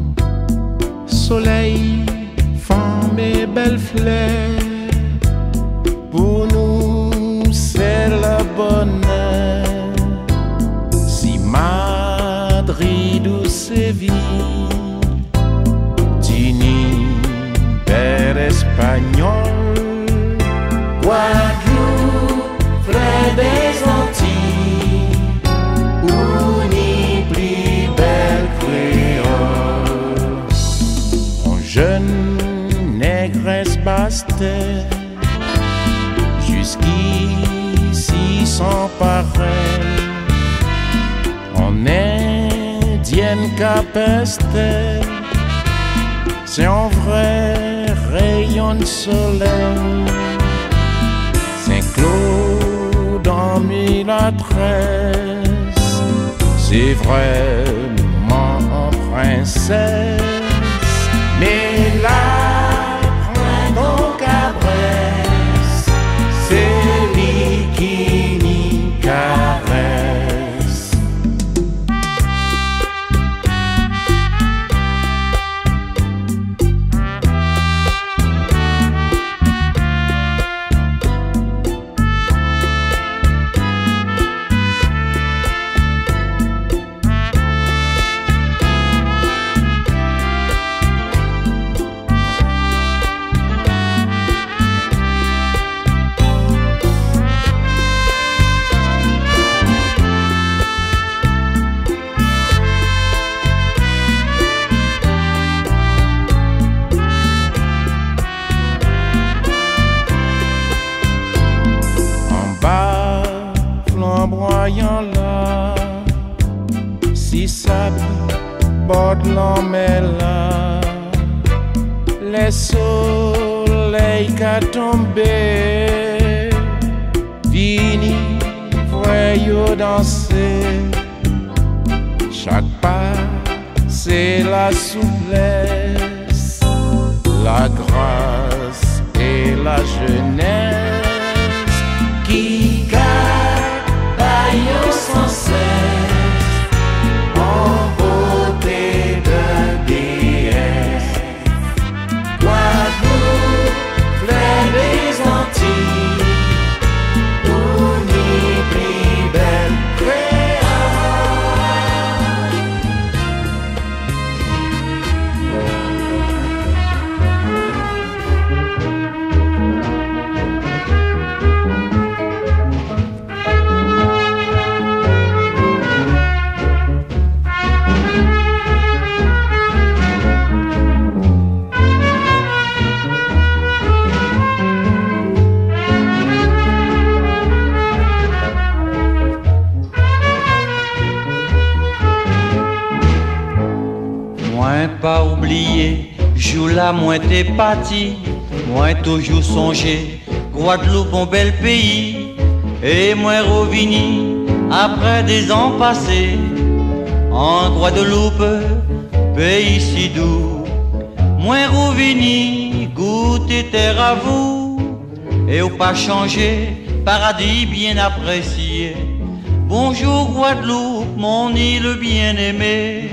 Soleil, femme et belle fleur, pour nous c'est le bonheur. Si Madrid ou Séville, Tini, bel espagnol, Guadeloupe, frère des Antilles, uni plus belle créole. En jeune négresse bastet, jusqu'ici sans pareil. En indienne capesté, c'est un vrai rayon de soleil. Saint-Claude en mille treize, c'est vraiment en princesse. Mais là, prends donc à Brest, c'est lui qui n'y caresse. Flamboyant là, si sable bord l'emmène là, les soleils qu'a tombé, fini, voyons danser. Chaque pas, c'est la souplesse, la grâce et la jeunesse qui gagne sans cesse en beauté de déesse. Guadeloupe, fleur des Antilles, unie plus belle Pas oublié, joue là, moi t'es parti, moi toujours songé, Guadeloupe, mon bel pays, et moi revini après des ans passés, en Guadeloupe, pays si doux, moi revini, goûter terre à vous, et au pas changé, paradis bien apprécié, bonjour Guadeloupe, mon île bien-aimée.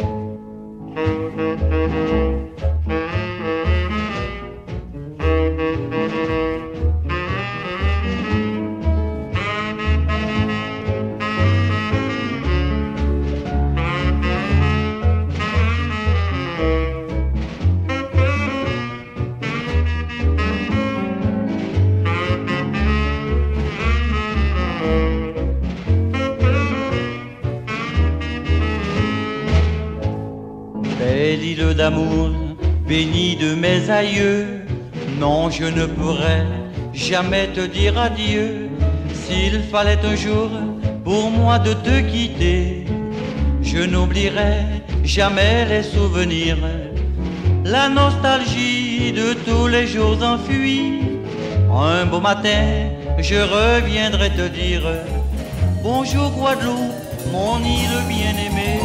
Belle île d'amour, bénie de mes aïeux, non je ne pourrais jamais te dire adieu. S'il fallait un jour pour moi de te quitter, je n'oublierai jamais les souvenirs, la nostalgie de tous les jours enfuis. Un beau matin, je reviendrai te dire bonjour Guadeloupe, mon île bien-aimée.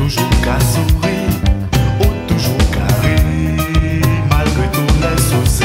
toujours qu'à sourire, ou toujours qu'à rire, malgré tous les soucis.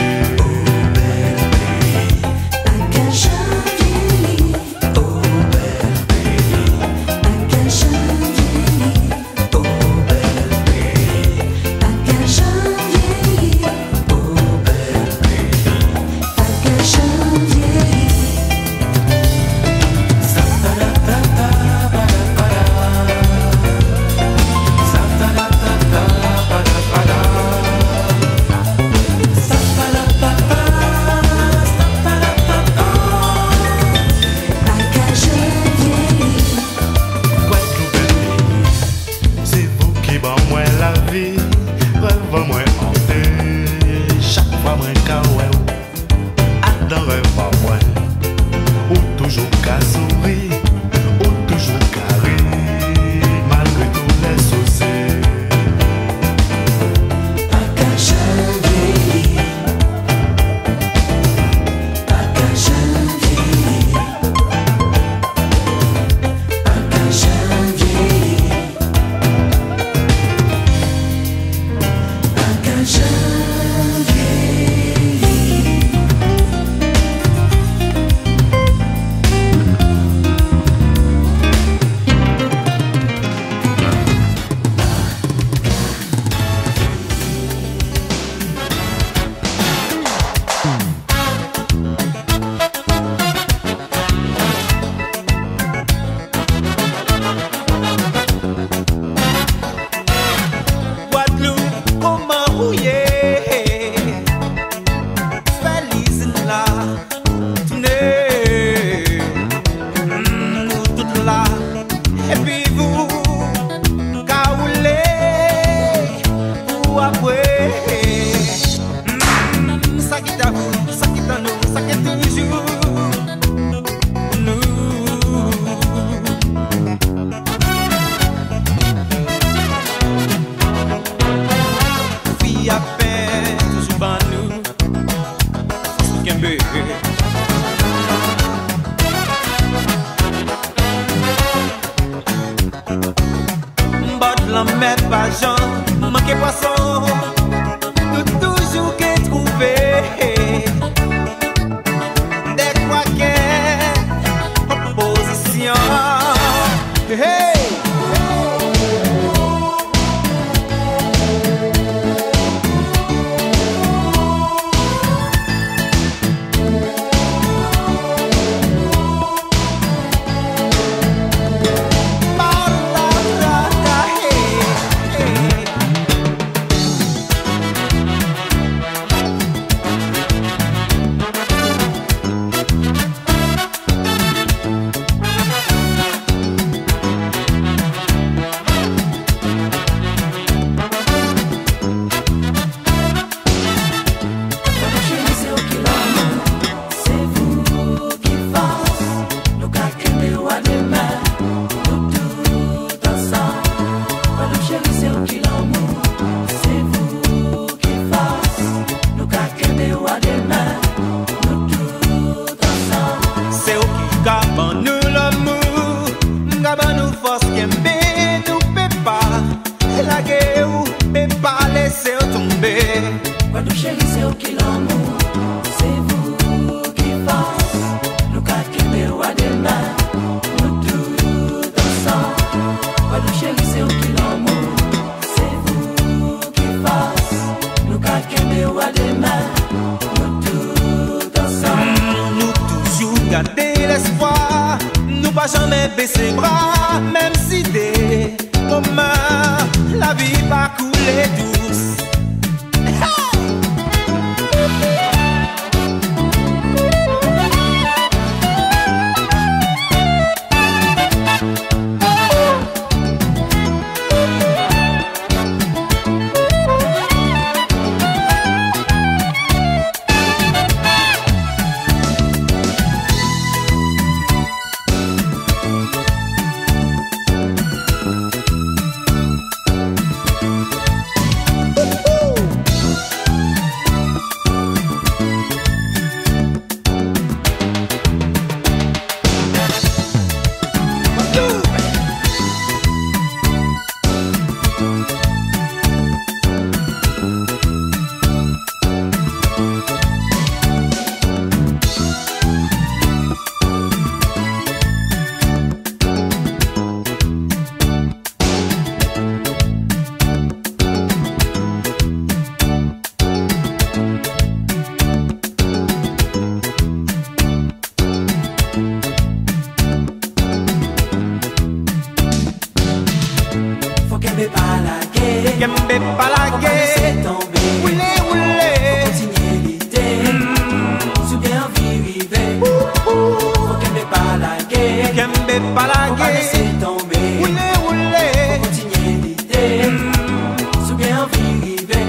pas laisser tomber. Oulé, oulé. Faut continuer l'idée. Sous bien envie river.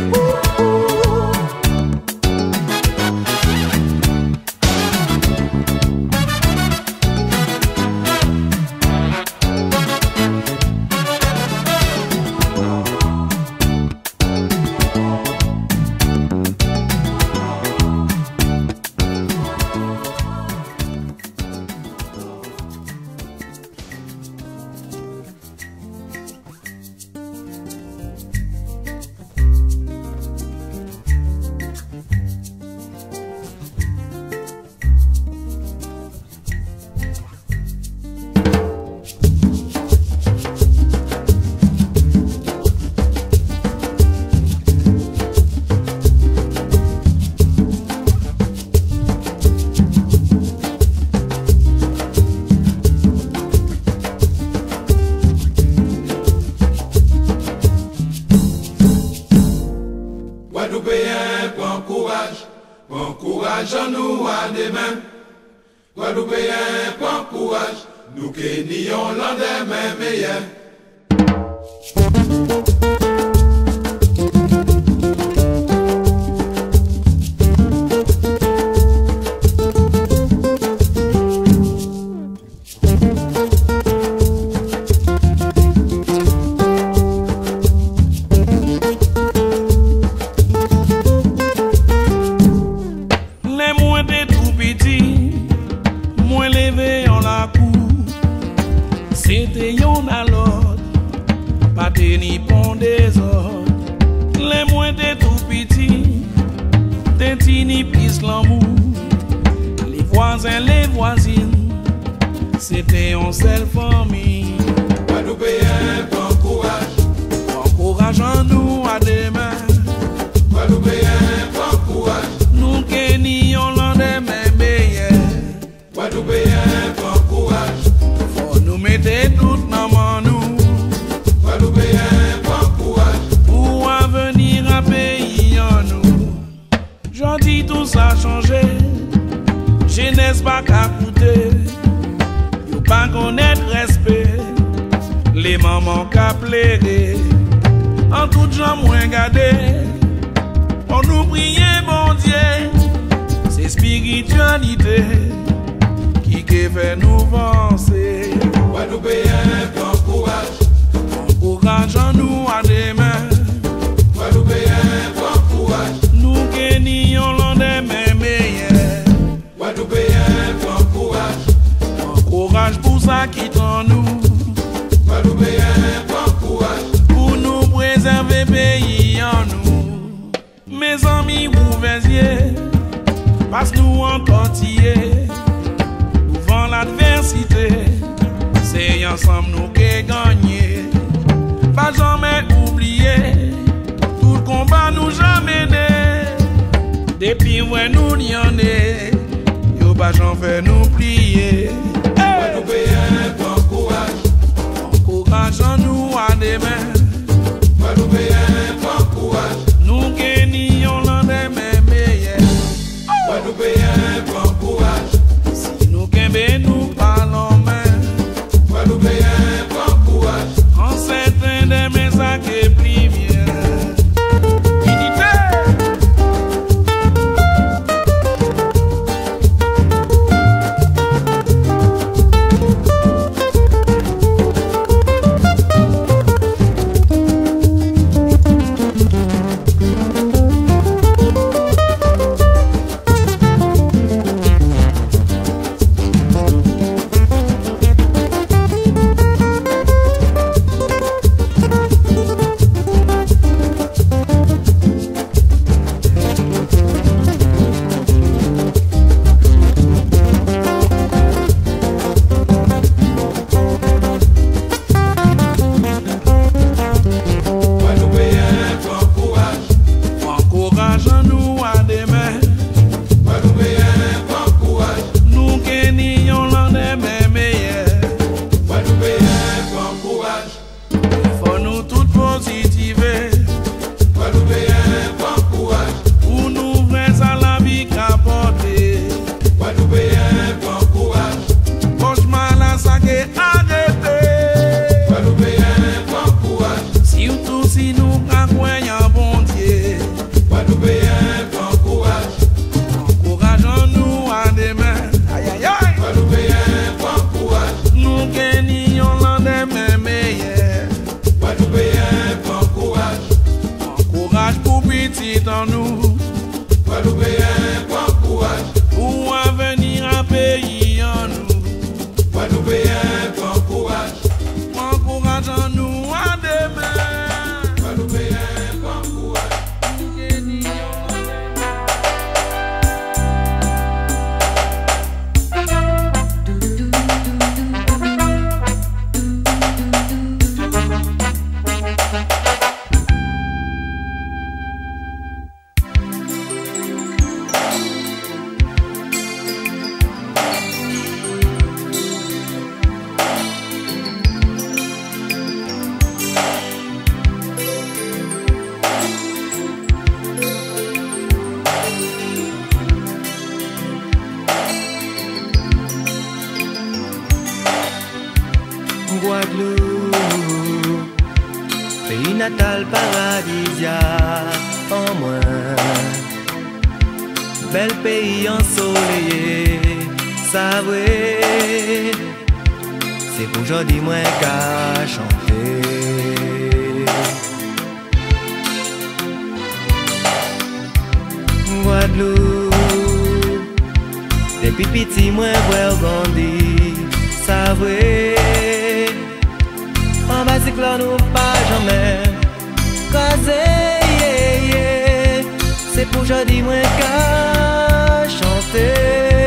Guadeloupéen, prends courage, prends courage en nous à demain. Guadeloupéen, prends courage, nous qui nions l'endemain meilleur. C'était yon à l'autre, pas de ni pon des autres. Les moins des tout petits, des tini pis l'amour. Les voisins, les voisines, c'était une seule famille. Guadeloupéen, prends courage, prends courage en nous à demain. Guadeloupéen, prends courage, nous qui nions l'endemain meilleur. Guadeloupéen, prends courage, faut nous mettre tout dans nous. Guadeloupéen, prends courage, pour avenir à pays en nous. J'en dis tout ça changé, jeunesse pas qu'à coûter. Yo pas connaître respect, les mamans qu'à plaider. En tout gens moins gardé, on nous prier bon Dieu. C'est spiritualité qui fait nous avancer. Guadeloupéen, prends courage, prends courage en nous à demain. Guadeloupéen, prends courage, nous qui nions l'endemain meilleur. Guadeloupéen, prends courage, prends courage pour ça qui t'en nous. Guadeloupéen, prends courage, pour nous préserver pays en nous. Mes amis ouversiers, passe-nous en tortiller. Devant l'adversité, c'est ensemble nous qui gagnons. Pas jamais oublier, tout combat nous jamais né. Depuis ouais nous n'y en est, yo pas j'en fais nous plier. Guadeloupéen, prends courage, prends courage en nous à demain. Guadeloupéen, prends courage, nous qui nions l'endemain meilleur. Guadeloupéen, prends courage, si nous qu'aimons nous parlons main. Guadeloupéen, prends courage, en certains de mes actes plus bien. Unité. Guadeloupe, pays natal paradisiaque en moi. Bel pays ensoleillé, ça vrai, c'est pour aujourd'hui moi qu'à chanter. Guadeloupe, depuis petit moi voir grandir, ça vrai. En bas c'est clair nous pas jamais caser, yeah, yeah. C'est pour aujourd'hui moi qu'à chanter.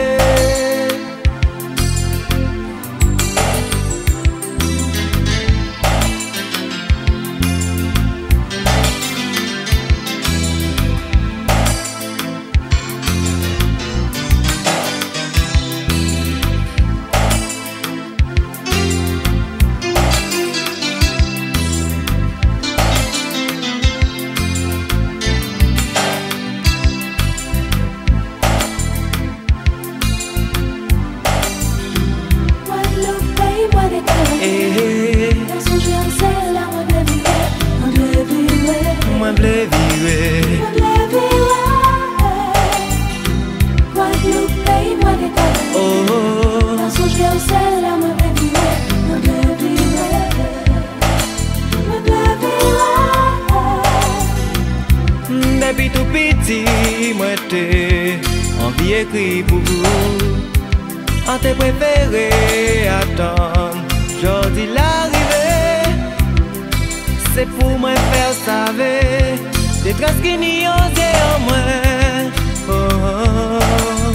Depuis tout petit, moi t'ai envie écrit pour vous. En tes préférés, attendre, j'ordis l'arrivée. C'est pour moi faire savoir des traces qui n'y osent en moi. Oh, oh, oh.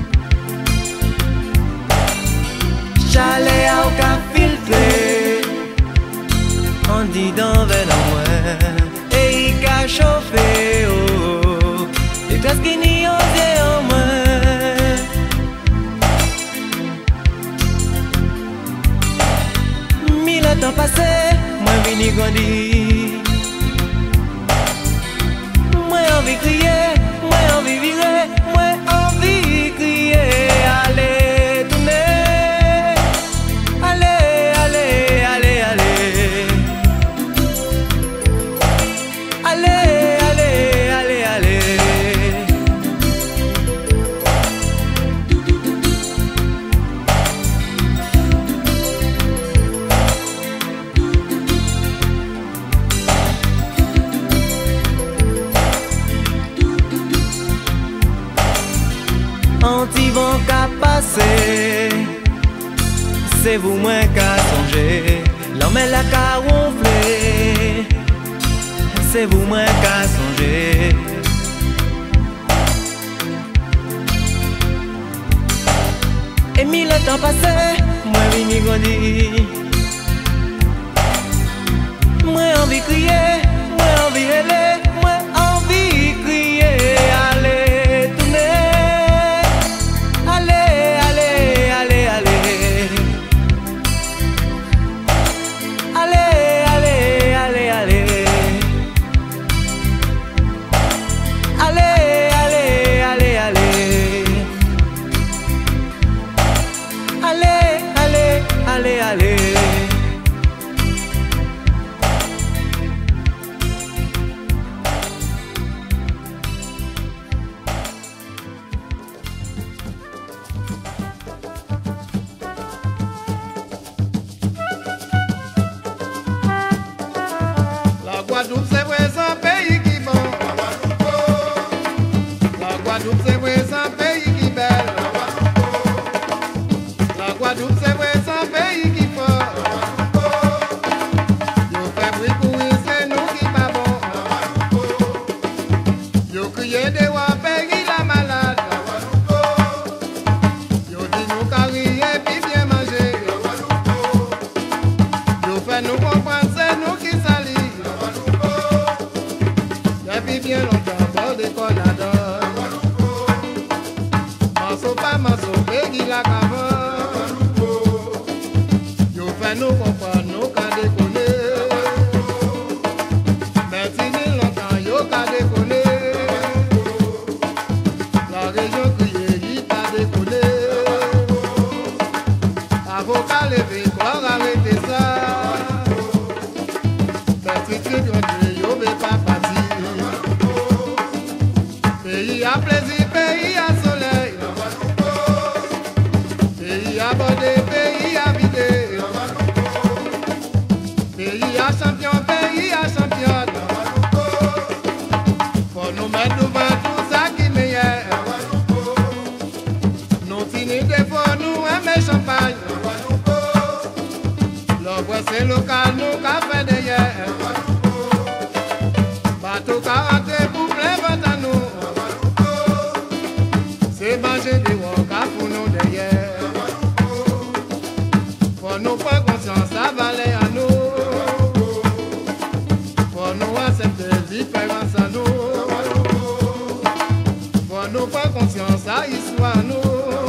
J'allais au cas filtré, on dit dans vers moi. Et il a chauffé, oh, oh. Des traces qui n'y osent en moi. Mille ans passé, moi vini grandi. Moi envie crier, moi envie virer, moi envie crier. Allez, tourner, allez, allez, allez, allez. Allez, allez, allez, allez. Anti-vent qu'a passé, c'est vous moins qu'à songer. L'homme est la qu'a ronflé, c'est vous moins qu'à songer. Et mille temps passé, moi vini grandi. Moi envie crier, moi envie hurler, moi envie crier. Allez, tourner, allez, allez, allez, allez. Allez, allez, allez, allez. Allez, allez, allez, allez. Allez, allez, allez, allez. La Guadeloupe c'est vrai c'est un pays qui bon. La Guadeloupe c'est vrai c'est un pays qui belle. La Guadeloupe c'est vrai c'est un pays qui fort. Yo fait bruit pour y c'est nous qui pas bon. Yo crié des rois pays la malade. Yo dit nous carrier puis bien manger. Yo fait nous comprendre c'est nous qui salit. Depuis bien longtemps, bord de Colada. Manso pas manso, bégi la cave. Yo fait nous comprendre, nous qu'à déconner. Mais si ni longtemps, yo qu'à déconner. La région criée, il t'a déconné. Avocat levé, croire arrêter ça. Pays à champion, pays à champion. Pour nous mettre devant tout ça qui est meilleur. Nous finissons des fois, nous aimons champagne. L'ouvre c'est local, nous qu'a fait d'ailleurs. Bateau quarante pour plein vent à nous. C'est manger des wokas pour nous derrière. Pour nous prendre conscience, ça valait à nous. Pour nous accepter les différences à nous. Pour nous prendre conscience, ça histoire à nous.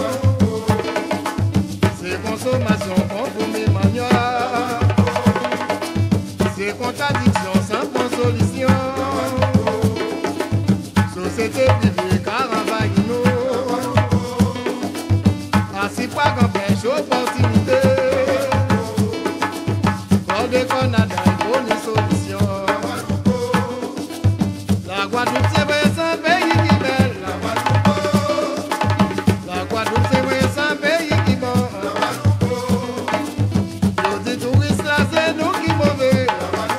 C'est consommation, compromis, manière. C'est contradiction sans bonne solution. Société privée, caravane, nous. Assis pas qu'en pêche, opportunité. Pour des Canada, il faut une solution. La Guadeloupe, c'est vrai, c'est un pays qui est belle. La Guadeloupe, c'est vrai, c'est un pays qui est bon. Yo dit touristes là, c'est nous qui mauvais.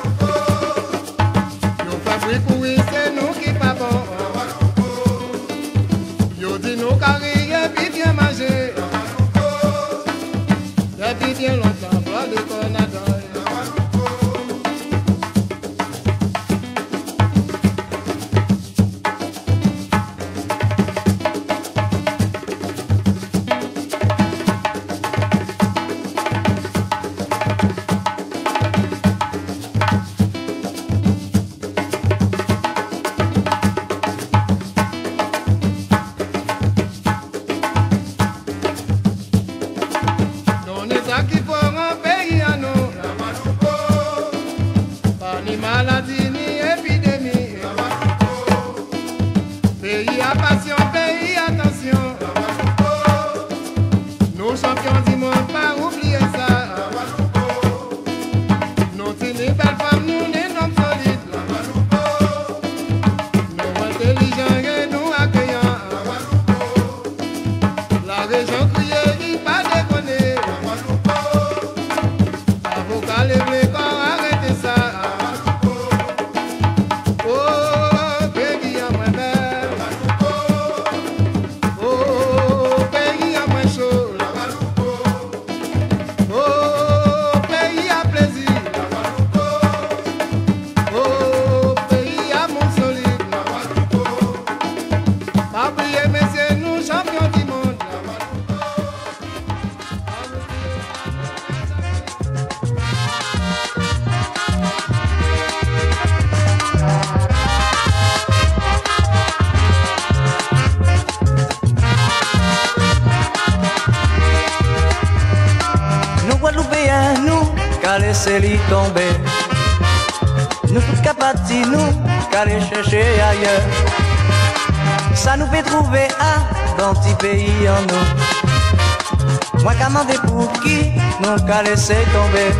Yo fabrique oui, c'est nous qui pas bon. Yo dit nous carrières, puis bien manger. Depuis bien longtemps, pas de Canada. Qui pour un pays à nous, pas ni maladie ni épidémie. Pays à passion, pays attention. Nos champions du monde, pas oublier ça. Nos tini belles femmes, nous les hommes solides. Nous intelligents et nous accueillants. La région criée, il pas déconner. Lève corps, arrêtez ça. Oh, pays à moins belle. Oh, pays à moins chaud. Oh, pays à plaisir. Oh, pays à monde solide. Pas oublier, messieurs, nous champions du monde. Laissez lui tomber. Nous tous capables, nous, qu'aller chercher ailleurs. Ça nous fait trouver un dans petit pays en nous. Moi, qu'à demander pour qui, nous qu'à laisser tomber.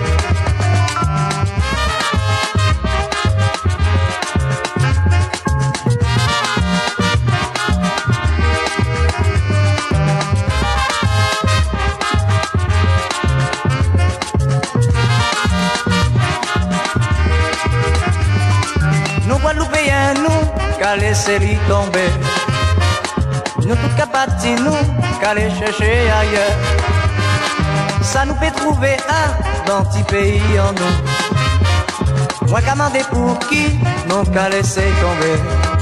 Laissez lui tomber. Nous tous capables, nous, qu'aller chercher ailleurs. Ça nous fait trouver un dans petit pays en nous. Moi, qu'à demander pour qui, nous qu'à laisser tomber.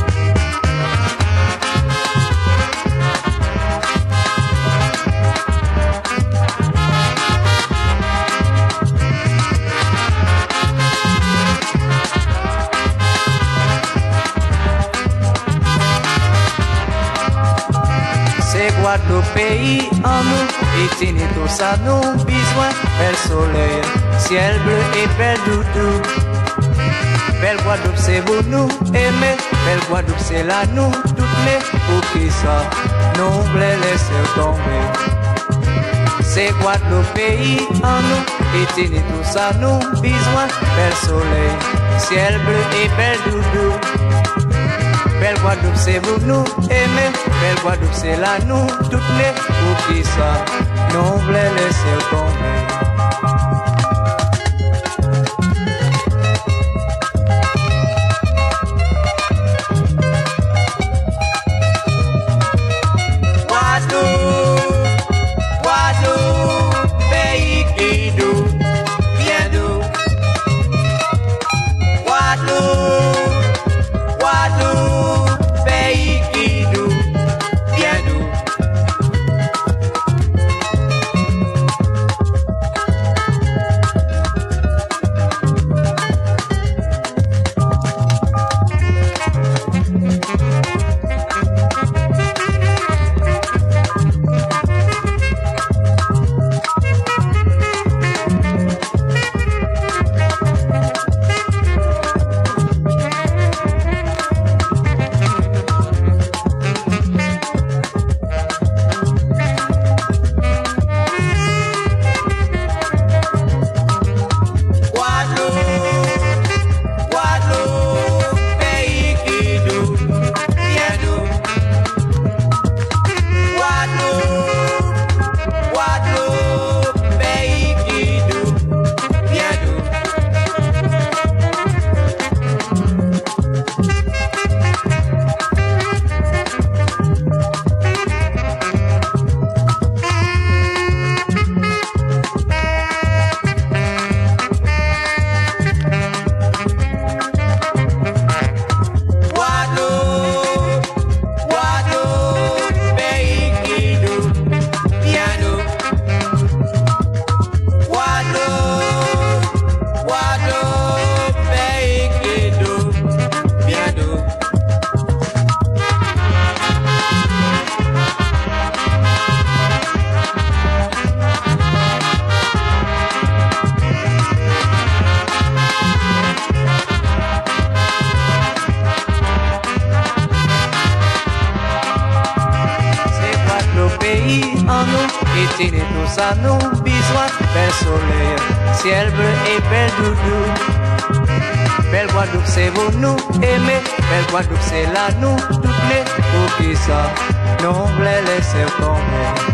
Guadeloupe pays en nous, et tenez tout ça nous besoin. Bel soleil, ciel bleu et bel doudou. Belle Guadeloupe c'est vous nous aimer, belle Guadeloupe c'est là nous toutes les. Pour qui ça, nous voulons laisser tomber. C'est Guadeloupe pays en nous, et tenez tout ça nous besoin. Bel soleil, ciel bleu et bel doudou. Belle Guadeloupe c'est vous nous aimer, belle Guadeloupe c'est là nous toutes les. Pour qui ça, nous voulons laisser tomber. Fini tout ça, nous, bisous, bel soleil, ciel bleu et belle doudou. Belle Guadeloupe, c'est vous nous aimer. Belle Guadeloupe, c'est là nous toutes les. Pour qui ça, nous voulons laisser tomber.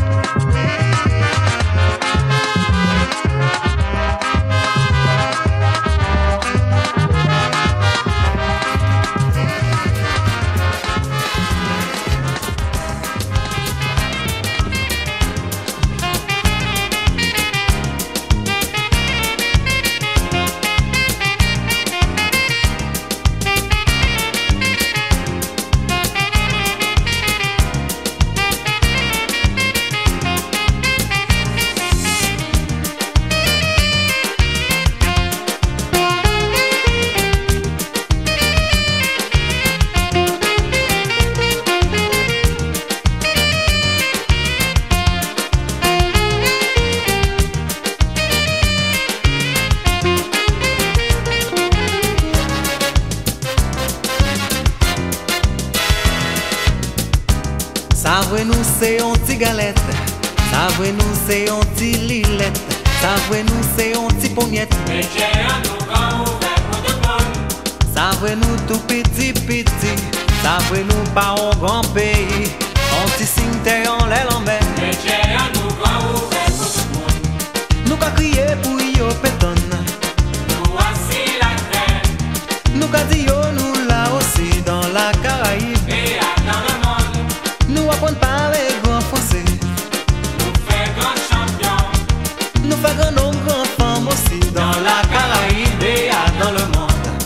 Savouez nous c'est un petit galette, savouez nous c'est un petit lilette, savouez nous c'est un petit pognette. Métier à nous grand ouvert pour tout le monde. Savouez nous tout petit petit, savouez nous pas un grand pays, un petit cimetière en l'air en mer. Métier à nous grand ouvert pour tout le monde. Nous qu'a crié pour y au pétonne, nous assis la terre, nous qu'a dit yo nous là aussi dans la Caraïbe. Et à dans le monde. Nous apprenons par les grands français. Nous faisons grand champion. Nous faisons nos grands femmes aussi dans la Caraïbe et dans le monde.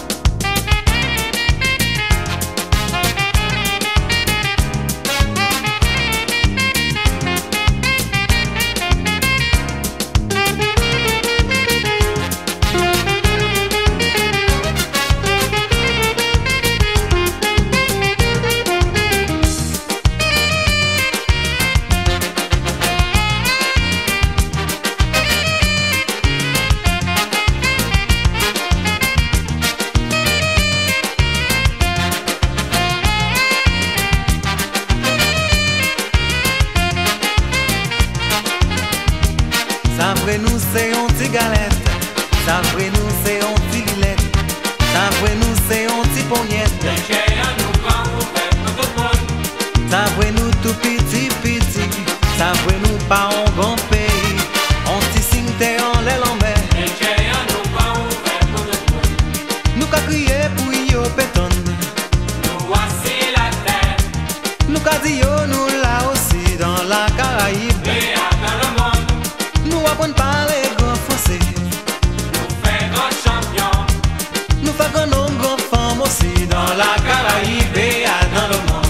Savouez nous c'est un petit galette, savouez nous c'est un petit lilette, savouez nous c'est un petit pognette. Métier à nous grand ouvert pour tout le monde. Savouez nous tout petit petit, savouez nous pas un grand pays, un petit cimetière en l'air en mer. Métier à nous grand ouvert pour tout le monde. Nous qu'a crié pour y au pétonne, nous assis la terre, nous qu'a dit yo nous là aussi dans la Caraïbe. Et à dans le monde. Nous apprenons par les grands français. Nous faisons grand champion. Nous faisons nos grands femmes aussi dans la Caraïbe et dans le monde.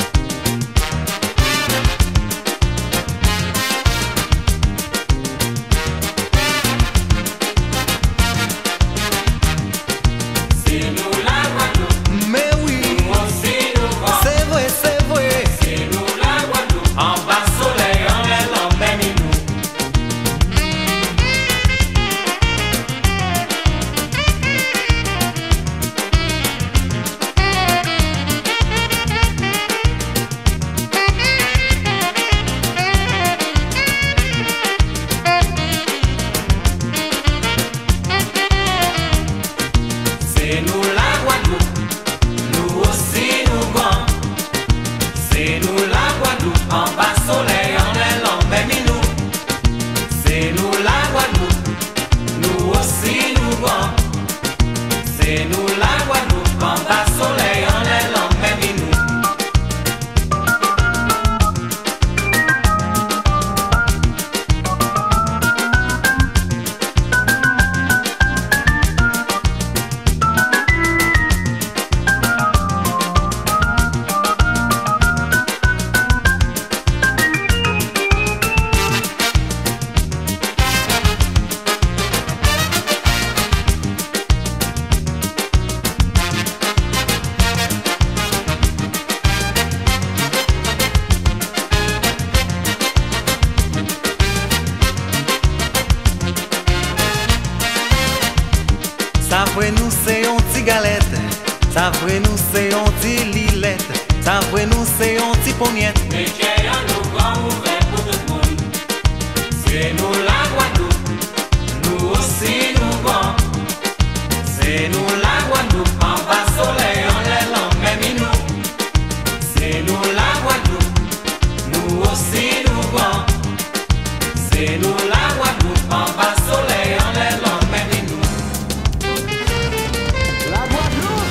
C'est nous la Guadeloupe. Mais oui, nous aussi nous grand. c'est vrai, c'est vrai. C'est nous la Guadeloupe. En bas soleil, en l'air, en mer, nous. C'est nous la Guadeloupe, nous aussi nous grand. C'est nous la Guadeloupe, en bas soleil, en l'air, en mer, nous. C'est nous la Guadeloupe, nous aussi nous grand. C'est nous la Guadeloupe, en bas soleil, en l'air, en mer, nous. Savouez nous c'est un petit galette, savouez nous c'est un petit lilette, savouez nous c'est un petit pognette. Métier à nous grand ouvert pour tout le monde. C'est nous la Guadeloupe, nous aussi nous bon. C'est nous la Guadeloupe, en bas soleil, en l'air, même nous. C'est nous la Guadeloupe, nous aussi nous bon. C'est nous la Guadeloupe, en bas soleil, en l'air, même nous. La Guadeloupe.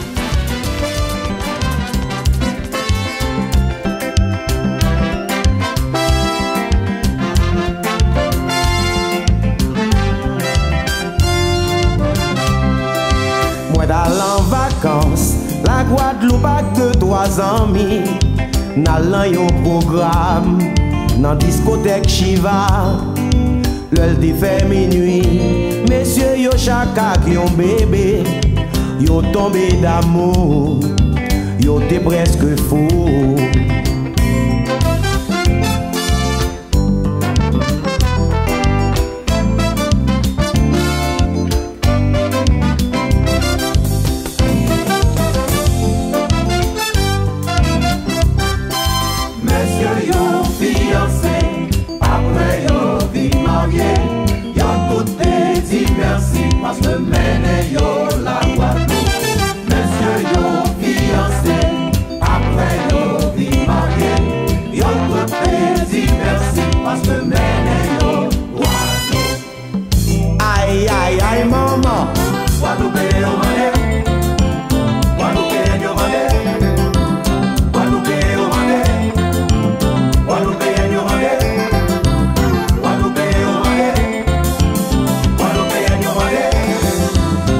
Moi d'aller en vacances, la Guadeloupe a deux, trois amis. N'allant yon programme, dans discothèque Chiva. L'heure de fait minuit, messieurs yo chaka qui yon bébé. Yo tombé d'amour, yo t'es presque fou. Messieurs yo fiancé, après yo vie mariée, yo tout dit merci parce que mène yo la Guadeloupe. Messieurs yo fiancé, après yo vie mariée, yo tout dit merci parce que mène yo Guadeloupe. Aïe aïe aïe maman, Guadeloupe yo mané, Guadeloupe yo mané, Guadeloupe yo mané. Guadeloupe yo mané, Guadeloupe yo mané, Guadeloupe yo mané.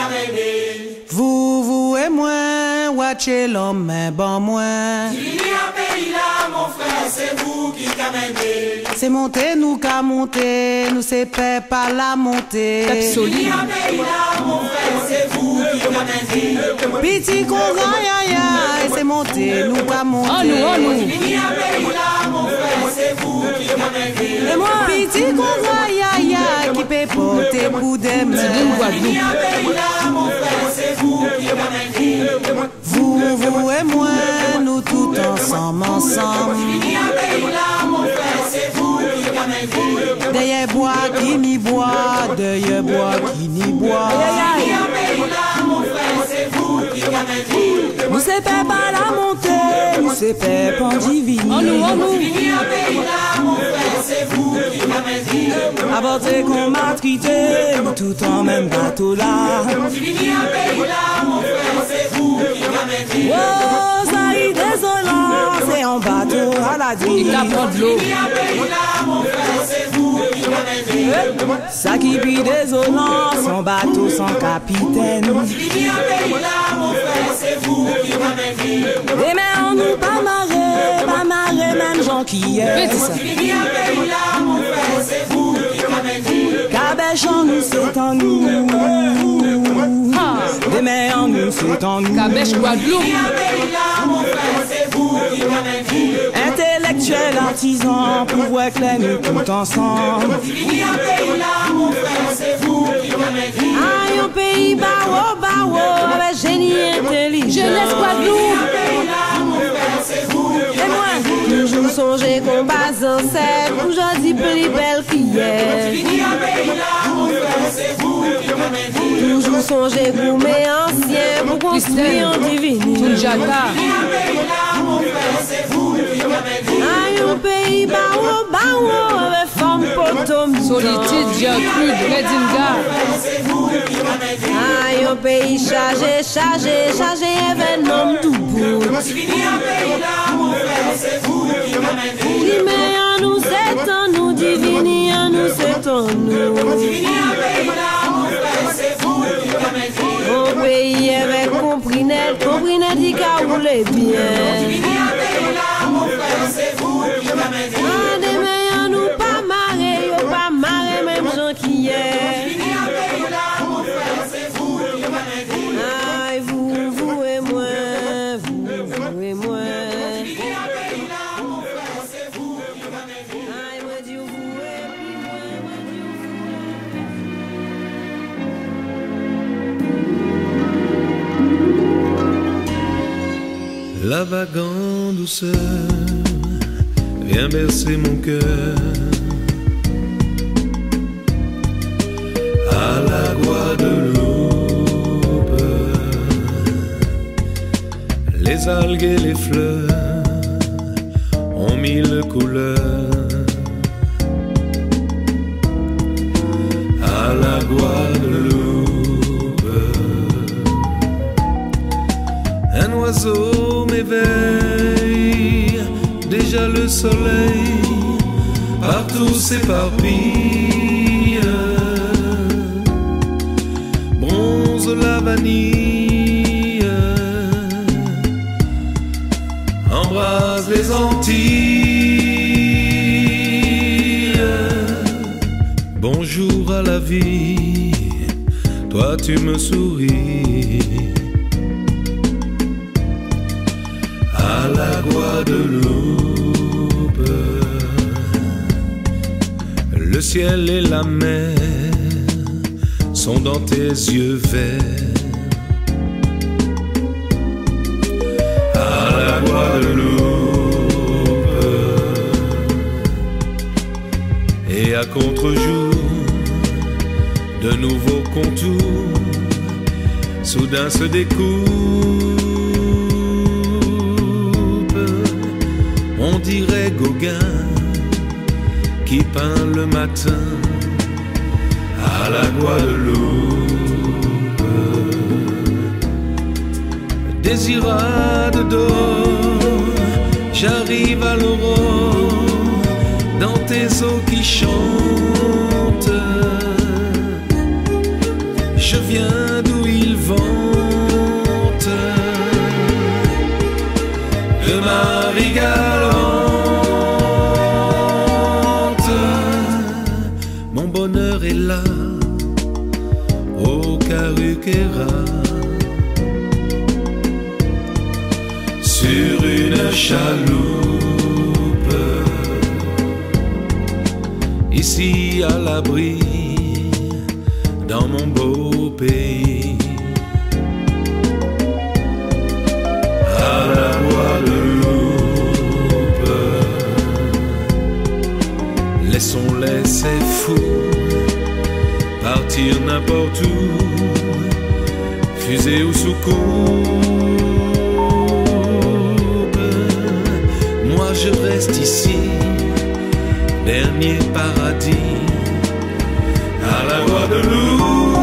Vous, vous et moi, watchez l'homme, mais bon moi. Il y a pays là, mon frère, c'est vous qui m'aidez. C'est monter, nous qu'à monter, nous c'est pas par la montée. Il y a pays là, mon frère, c'est vous qui m'aidez. Petit con, ya ya, c'est monter, nous qu'à monter. Oh nous, oh nous. Il y a pays là, mon frère, c'est vous qui m'aidez. Et moi, petit con, ya ya, qui peut porter pour des mains. Il y a pays là, mon frère, c'est vous qui m'aidez. Vous, vous et moi, nous tout ensemble, ensemble. Il y a pays là, mon frère, c'est vous qui m'aidez. Derrière bois qui n'y boit, derrière bois qui n'y boit. Il y a pays là, mon frère, c'est vous qui m'aidez. Nous c'est pas par la montée, nous c'est pas en divine. Oh nous, oh nous. Il y a pays là, mon frère, c'est vous qui m'aidez. Avorté qu'on m'a trité, nous tout en même bateau là. Il y a pays là, mon frère, c'est vous qui m'aidez. Oh, ça y est désolant, c'est en bateau à la dîme. Il y a pays là, mon frère, c'est vous qui m'aidez. Ça qui prie désolant, son bateau sans capitaine. Il y a pays là, mon frère, c'est vous qui m'aidez. Et mais on nous pas marrer, pas marrer même gens qui est. Il y a pays là, mon frère, c'est vous qui m'aidez. Cabèche en nous, c'est en nous. Des mais en nous, c'est en nous. Cabèche Guadeloupe. Il y a pays là, mon frère, c'est vous qui m'aidez. Intellectuel, artisan, pouvoir clair, nous tout ensemble. Il y a pays là, mon frère, c'est vous qui m'aidez. Ah, un pays bao, bao, avec génie intelligent. Jeunesse Guadeloupe. Il y a pays là, mon frère, c'est vous qui m'aidez. Toujours songer qu'on base en scène, aujourd'hui plus belle qu'hier. Il y a pays là, mon frère, c'est vous qui m'aidez. Toujours songer qu'on met ancien pour construire en divinité. Il y a pays là, mon frère, c'est vous qui m'aidez. Ah, un pays bao, bao, avec forme potom. Solitude, Jean-Claude, Redinga. C'est vous qui m'aidez. Ah, un pays chargé, chargé, chargé, événement tout beau. Il y a pays là, mon frère, c'est vous qui m'aidez. Qui met en nous, c'est en nous, divini en nous, c'est en nous. Il y a pays là, mon frère, c'est vous qui m'aidez. Mon pays avec comprinette, comprinette dit qu'à rouler bien. Il y a pays là, mon frère, c'est vous qui m'aidez. Ah, demain, on nous pas marrer, yo pas marrer, même gens qui est. Il y a pays là, mon frère, c'est vous qui m'aidez. Ah, vous, vous et moi, vous, vous et moi. Il y a pays là, mon frère, c'est vous qui m'aidez. Ah, moi dis vous et puis moi, moi dis La vague en douceur vient bercer mon cœur. À la Guadeloupe, les algues et les fleurs ont mille couleurs. À la Guadeloupe, un oiseau m'éveille, déjà le soleil partout s'éparpille, bronze la vanille, embrase les Antilles. Bonjour à la vie, toi tu me souris. À la Guadeloupe, le ciel et la mer sont dans tes yeux verts. À la Guadeloupe, et à contre-jour, de nouveaux contours soudain se découvrent. On dirait Gauguin qui peint le matin à la Guadeloupe. Désirade d'or, j'arrive à l'aurore dans tes eaux qui chantent. Je viens d'où il bonheur est là, au Caruquera, sur une chaloupe, ici à l'abri, dans mon beau pays. À la Guadeloupe, laissons-les ces fous partir n'importe où, fusée ou soucoupe. Moi je reste ici, dernier paradis, à la Guadeloupe.